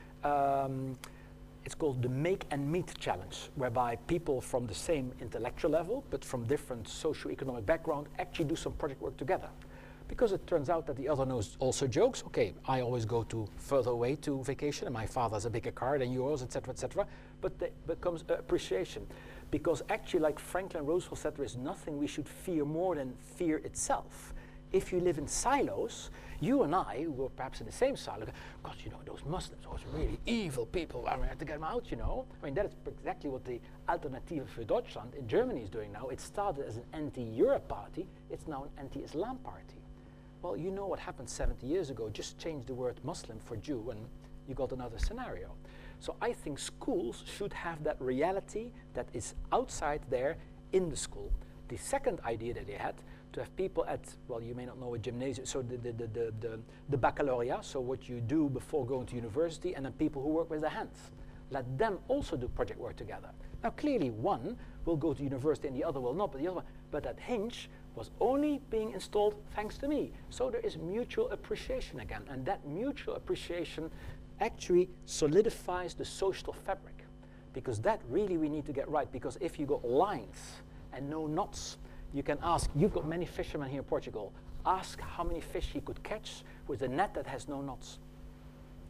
Um, it's called the Make and Meet Challenge, whereby people from the same intellectual level, but from different socio-economic background, actually do some project work together. Because it turns out that the other knows also jokes. Okay, I always go to further away to vacation, and my father has a bigger car than yours, et cetera, et cetera. But there becomes appreciation. Because actually, like Franklin Roosevelt said, there is nothing we should fear more than fear itself. If you live in silos, you and I, who were perhaps in the same silo, God, you know, those Muslims, those really evil people, I mean, I have to get them out, you know. I mean, that is exactly what the Alternative für Deutschland in Germany is doing now. It started as an anti-Europe party, it's now an anti-Islam party. Well, you know what happened seventy years ago. Just change the word Muslim for Jew and you got another scenario. So I think schools should have that reality that is outside there in the school. The second idea that they had, to have people at, well, you may not know a gymnasium, so the, the, the, the, the, the baccalaureate, so what you do before going to university, and then people who work with their hands. Let them also do project work together. Now clearly one will go to university and the other will not, but the other one, but that hinge was only being installed thanks to me. So there is mutual appreciation again, and that mutual appreciation actually solidifies the social fabric, because that really we need to get right, because if you got lines and no knots, you can ask, you've got many fishermen here in Portugal, ask how many fish he could catch with a net that has no knots.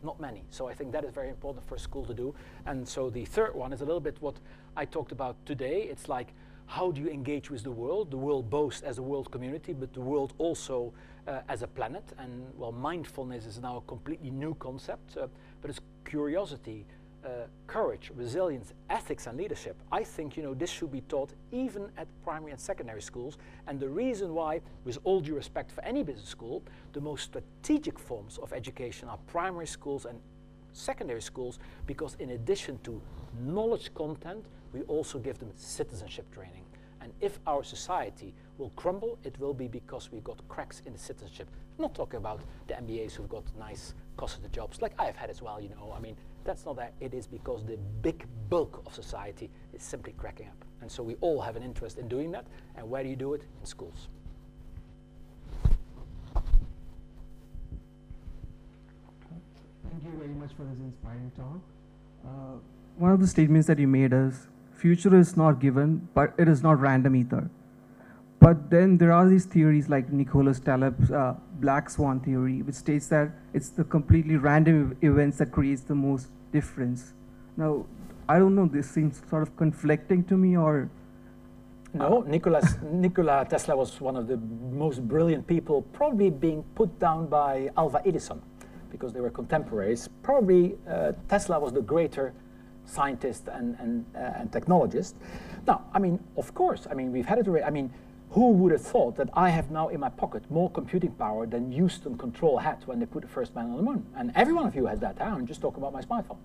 not many. So I think that is very important for a school to do. And so the third one is a little bit what I talked about today. It's like, how do you engage with the world? The world both as a world community, but the world also uh, as a planet. And well, mindfulness is now a completely new concept, uh, but it's curiosity, uh, courage, resilience, ethics, and leadership. I think, you know, this should be taught even at primary and secondary schools. And the reason why, with all due respect for any business school, the most strategic forms of education are primary schools and secondary schools, because in addition to knowledge content, we also give them citizenship training. And if our society will crumble, it will be because we got cracks in the citizenship. I'm not talking about the M B As who've got nice costed jobs, like I've had as well, you know. I mean, that's not that. It is because the big bulk of society is simply cracking up. And so we all have an interest in doing that. And where do you do it? In schools. Thank you very much for this inspiring talk. Uh, one of the statements that you made is, future is not given, but it is not random either. But then there are these theories like Nicholas Taleb's uh, Black Swan theory, which states that it's the completely random events that creates the most difference. Now, I don't know, this seems sort of conflicting to me, or... No, Nicholas, Nikola Tesla was one of the most brilliant people, probably being put down by Alva Edison, because they were contemporaries. Probably uh, Tesla was the greater scientist and, and, uh, and technologist. Now, I mean, of course, I mean, we've had it already. I mean, who would have thought that I have now in my pocket more computing power than Houston Control had when they put the first man on the moon? And every one of you has that. I'm just talking about my smartphone.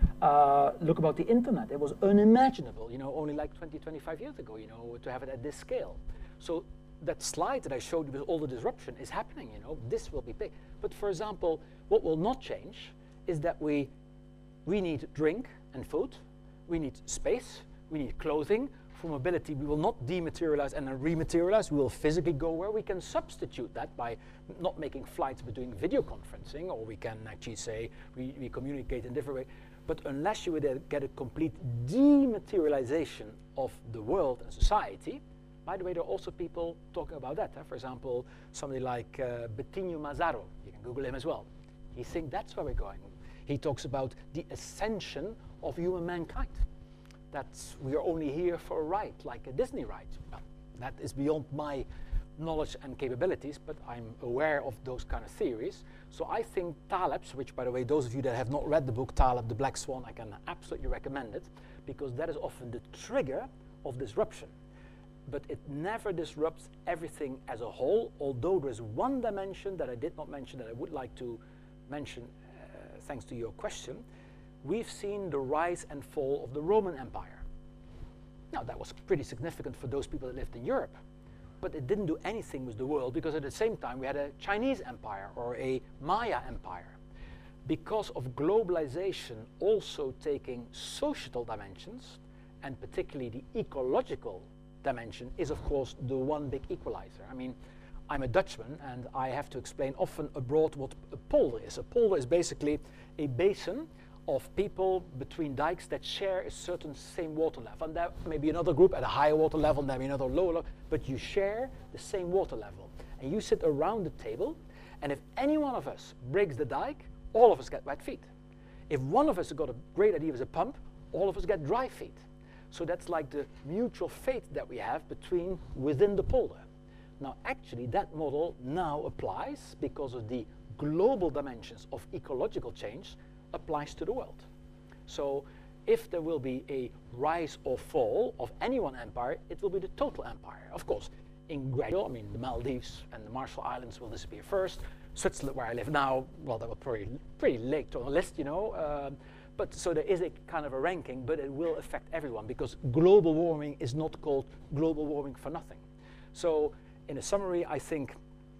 Uh, look about the internet. It was unimaginable, you know, only like twenty, twenty-five years ago, you know, to have it at this scale. So that slide that I showed you with all the disruption is happening, you know, this will be big. But for example, what will not change is that we, we need drink and food, we need space, we need clothing. For mobility, we will not dematerialize and then rematerialize. We will physically go where we can substitute that by not making flights but doing video conferencing, or we can actually say we, we communicate in different ways. But unless you would get a complete dematerialization of the world and society, by the way, there are also people talking about that. Huh? For example, somebody like uh, Bettinho Mazzaro, you can Google him as well. He thinks that's where we're going. He talks about the ascension of human mankind. That we are only here for a ride, like a Disney ride. Well, that is beyond my knowledge and capabilities, but I'm aware of those kind of theories. So I think Taleb's, which by the way, those of you that have not read the book Taleb, The Black Swan, I can absolutely recommend it, because that is often the trigger of disruption. But it never disrupts everything as a whole, although there's one dimension that I did not mention that I would like to mention, uh, thanks to your question. We've seen the rise and fall of the Roman Empire. Now, that was pretty significant for those people that lived in Europe, but it didn't do anything with the world, because at the same time we had a Chinese empire or a Maya empire. Because of globalization also taking societal dimensions, and particularly the ecological dimension is of course the one big equalizer. I mean, I'm a Dutchman and I have to explain often abroad what a polder is. A polder is basically a basin of people between dikes that share a certain same water level. And there may be another group at a higher water level, and there may be another lower level, but you share the same water level. And you sit around the table, and if any one of us breaks the dike, all of us get wet feet. If one of us has got a great idea with a pump, all of us get dry feet. So that's like the mutual fate that we have between within the polder. Now actually that model now applies because of the global dimensions of ecological change applies to the world. So if there will be a rise or fall of any one empire, it will be the total empire. Of course, in gradual, I mean, the Maldives and the Marshall Islands will disappear first. Switzerland, where I live now, well, that was pretty, pretty late on the list, you know. Um, but so there is a kind of a ranking, but it will affect everyone, because global warming is not called global warming for nothing. So in a summary, I think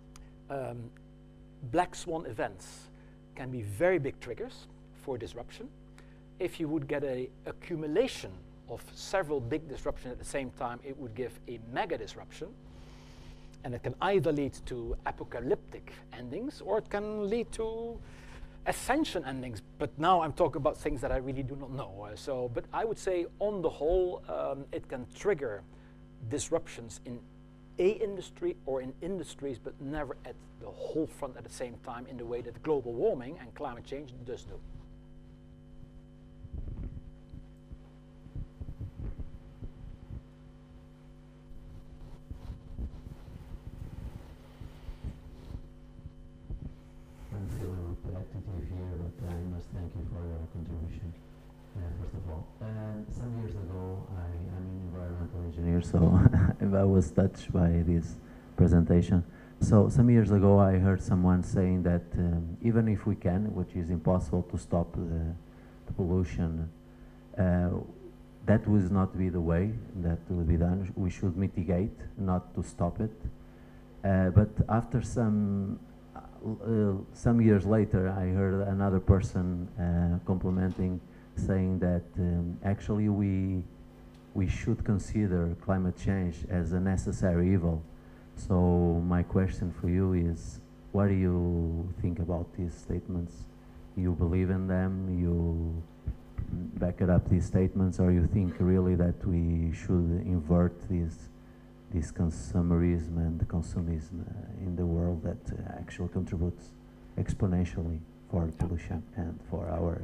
um, black swan events can be very big triggers for disruption. If you would get an accumulation of several big disruptions at the same time, it would give a mega disruption. And it can either lead to apocalyptic endings, or it can lead to ascension endings. But now I'm talking about things that I really do not know. Uh, so, but I would say on the whole, um, it can trigger disruptions in a industry or in industries, but never at the whole front at the same time in the way that global warming and climate change does do. I'm feeling repetitive here, but I must thank you for your contribution. Uh, first of all, uh, some years ago, I am an environmental engineer, so I was touched by this presentation. So some years ago, I heard someone saying that um, even if we can, which is impossible to stop the, the pollution, uh, that would not be the way that would be done. We should mitigate, not to stop it. Uh, but after some uh, some years later, I heard another person uh, complimenting, saying that um, actually we we should consider climate change as a necessary evil. So my question for you is, what do you think about these statements? You believe in them? You back it up, these statements, or you think really that we should invert this this consumerism and consumism uh, in the world that uh, actually contributes exponentially for pollution and for our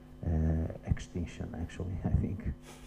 uh, extinction, actually, I think.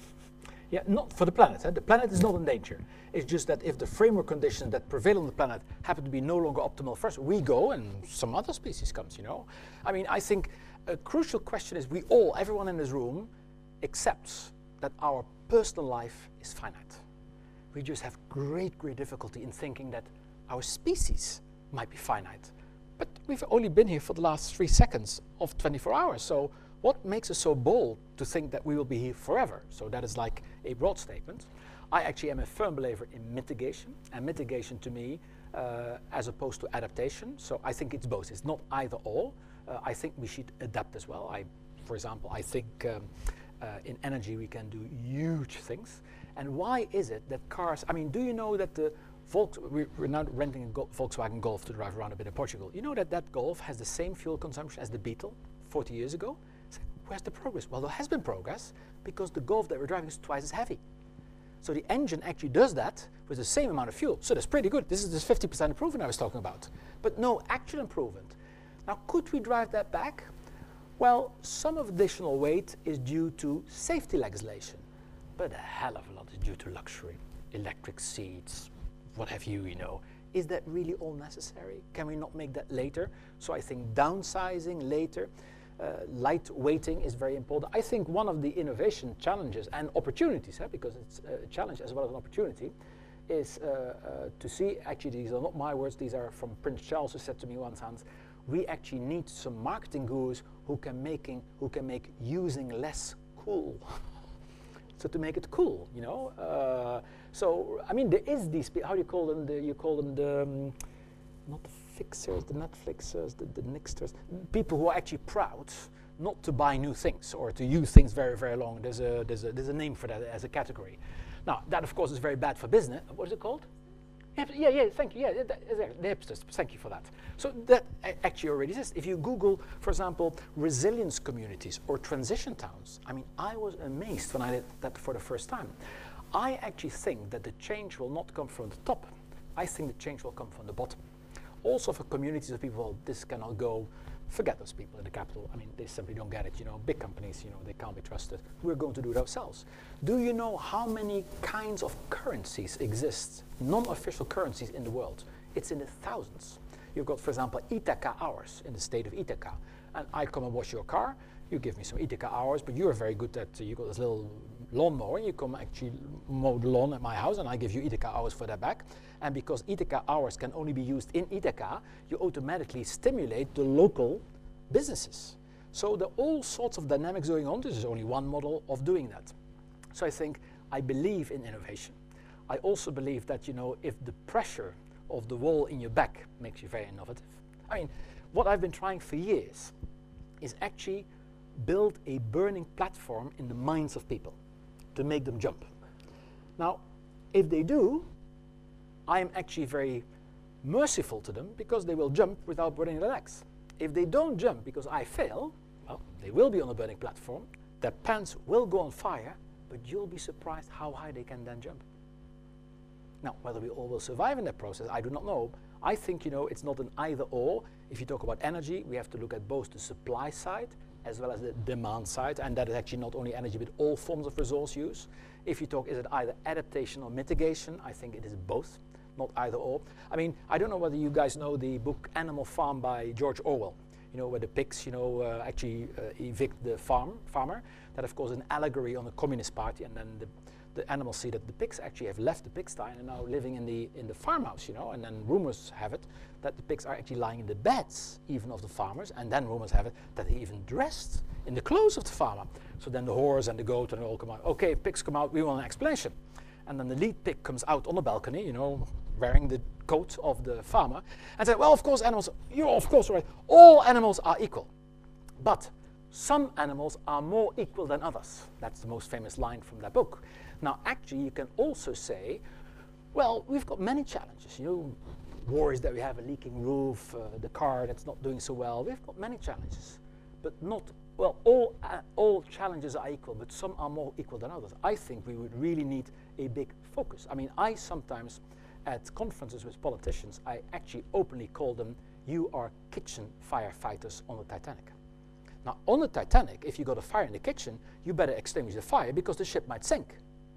Yeah, not for the planet. Eh? The planet is not in danger. It's just that if the framework conditions that prevail on the planet happen to be no longer optimal for us, we go and some other species comes, you know. I mean, I think a crucial question is we all, everyone in this room, accepts that our personal life is finite. We just have great, great difficulty in thinking that our species might be finite. But we've only been here for the last three seconds of twenty-four hours. So what makes us so bold to think that we will be here forever? So that is like a broad statement. I actually am a firm believer in mitigation, and mitigation to me, uh, as opposed to adaptation. So I think it's both. It's not either or. Uh, I think we should adapt as well. I, for example, I think um, uh, in energy we can do huge things. And why is it that cars, I mean, do you know that the Volks, we're, we're now renting a Go Volkswagen Golf to drive around a bit in Portugal. You know that that Golf has the same fuel consumption as the Beetle forty years ago? So where's the progress? Well, there has been progress because the Golf that we're driving is twice as heavy. So the engine actually does that with the same amount of fuel. So that's pretty good. This is this fifty percent improvement I was talking about. But no actual improvement. Now, could we drive that back? Well, some of additional weight is due to safety legislation, but a hell of a lot is due to luxury, electric seats, what have you, you know. Is that really all necessary? Can we not make that later? So I think downsizing later, uh, light weighting is very important. I think one of the innovation challenges and opportunities, eh, because it's a challenge as well as an opportunity, is uh, uh, to see, actually these are not my words, these are from Prince Charles, who said to me once, Hans, we actually need some marketing gurus who can, making, who can make using less cool. So to make it cool, you know. Uh, so I mean, there is these. How do you call them? The, you call them the um, not the fixers, the Netflixers, the, the Nixters. People who are actually proud not to buy new things or to use things very, very long. There's a there's a there's a name for that as a category. Now that of course is very bad for business. What is it called? Yeah, yeah, thank you. Yeah, that, exactly. The hipsters. Thank you for that. So that actually already exists. If you Google, for example, resilience communities or transition towns, I mean, I was amazed when I did that for the first time. I actually think that the change will not come from the top. I think the change will come from the bottom. Also for communities of people, well, this cannot go. Forget those people in the capital. I mean, they simply don't get it. You know, big companies, you know, they can't be trusted. We're going to do it ourselves. Do you know how many kinds of currencies exist, non-official currencies in the world? It's in the thousands. You've got, for example, Ithaca hours in the state of Ithaca. And I come and wash your car. You give me some Ithaca hours, but you're very good at, uh, you got this little lawnmower. You come actually mow the lawn at my house, and I give you Ithaca hours for that back. And because Ithaca hours can only be used in Ithaca, you automatically stimulate the local businesses. So there are all sorts of dynamics going on. This is only one model of doing that. So I think I believe in innovation. I also believe that, you know, if the pressure of the wall in your back makes you very innovative. I mean, what I've been trying for years is actually build a burning platform in the minds of people to make them jump. Now, if they do, I am actually very merciful to them because they will jump without burning their legs. If they don't jump because I fail, well, they will be on a burning platform, their pants will go on fire, but you'll be surprised how high they can then jump. Now, whether we all will survive in that process, I do not know. I think, you know, it's not an either or. If you talk about energy, we have to look at both the supply side as well as the demand side, and that is actually not only energy, but all forms of resource use. If you talk, is it either adaptation or mitigation? I think it is both, not either or. I mean, I don't know whether you guys know the book Animal Farm by George Orwell, you know, where the pigs, you know, uh, actually uh, evict the farm farmer. That, of course, is an allegory on the Communist Party, and then the, the animals see that the pigs actually have left the pigsty and are now living in the in the farmhouse, you know, and then rumors have it that the pigs are actually lying in the beds even of the farmers, and then rumors have it that they even dressed in the clothes of the farmer. So then the horse and the goat and they all come out. Okay, pigs come out, we want an explanation. And then the lead pig comes out on the balcony, you know, wearing the coat of the farmer, and said, well, of course, animals, you're of course right, all animals are equal. But some animals are more equal than others. That's the most famous line from that book. Now, actually, you can also say, well, we've got many challenges, you know, worries that we have a leaking roof, uh, the car that's not doing so well. We've got many challenges, but not, well, all, uh, all challenges are equal, but some are more equal than others. I think we would really need a big focus. I mean, I sometimes, at conferences with politicians, I actually openly call them, you are kitchen firefighters on the Titanic. Now, on the Titanic, if you got a fire in the kitchen, you better extinguish the fire because the ship might sink.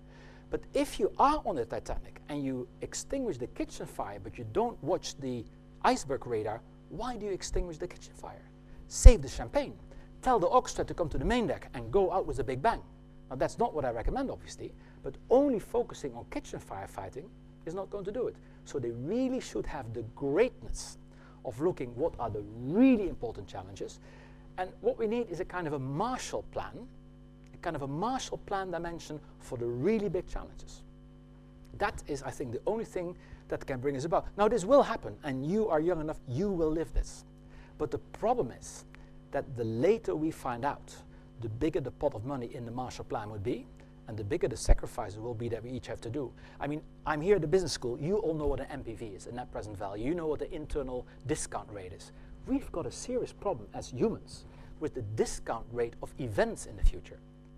But if you are on the Titanic and you extinguish the kitchen fire, but you don't watch the iceberg radar, why do you extinguish the kitchen fire? Save the champagne. Tell the orchestra to come to the main deck and go out with a big bang. Now, that's not what I recommend, obviously, but only focusing on kitchen firefighting is not going to do it. So they really should have the greatness of looking what are the really important challenges. And what we need is a kind of a Marshall Plan, a kind of a Marshall Plan dimension for the really big challenges. That is, I think, the only thing that can bring us about. Now, this will happen, and you are young enough, you will live this. But the problem is that the later we find out, the bigger the pot of money in the Marshall Plan would be, and the bigger the sacrifices will be that we each have to do. I mean, I'm here at the business school. You all know what an M P V is, a net present value. You know what the internal discount rate is. We've got a serious problem as humans with the discount rate of events in the future.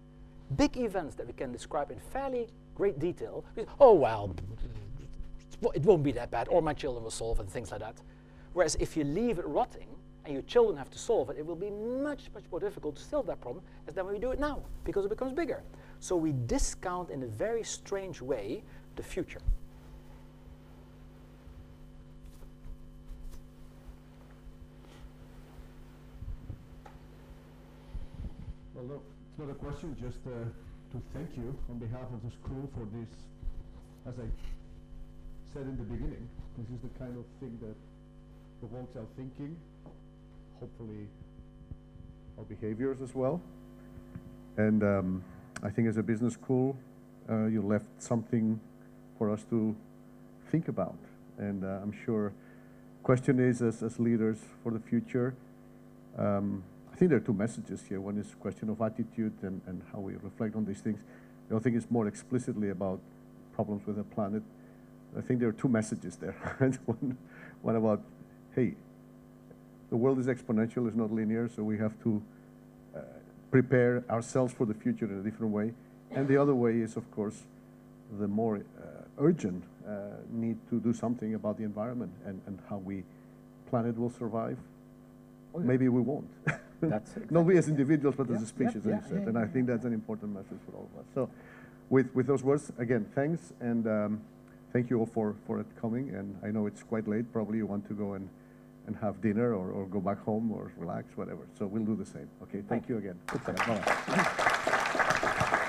Big events that we can describe in fairly great detail. Oh, well, it won't be that bad, or my children will solve it, and things like that. Whereas if you leave it rotting, and your children have to solve it, it will be much, much more difficult to solve that problem as than when we do it now, because it becomes bigger. So we discount in a very strange way the future. Well, no, it's not a question, just uh, to thank you on behalf of the school for this. As I said in the beginning, this is the kind of thing that provokes our thinking, hopefully our behaviors as well. And um, I think as a business school, uh, you left something for us to think about. And uh, I'm sure question is, as, as leaders for the future, um, I think there are two messages here. One is a question of attitude and, and how we reflect on these things. The other thing is more explicitly about problems with the planet. I think there are two messages there. one, one about, hey, the world is exponential, it's not linear, so we have to uh, prepare ourselves for the future in a different way. And the other way is, of course, the more uh, urgent uh, need to do something about the environment and, and how we planet will survive. Oh, yeah. Maybe we won't. That's exactly. Not we as individuals, but yeah, as a species, yeah, as you yeah, said. yeah, and yeah, I think yeah. that's an important message for all of us. So with, with those words, again, thanks, and um, thank you all for, for it coming. And I know it's quite late. Probably you want to go and, and have dinner or, or go back home or relax, whatever. So we'll do the same. Okay, thank you again. Bye-bye.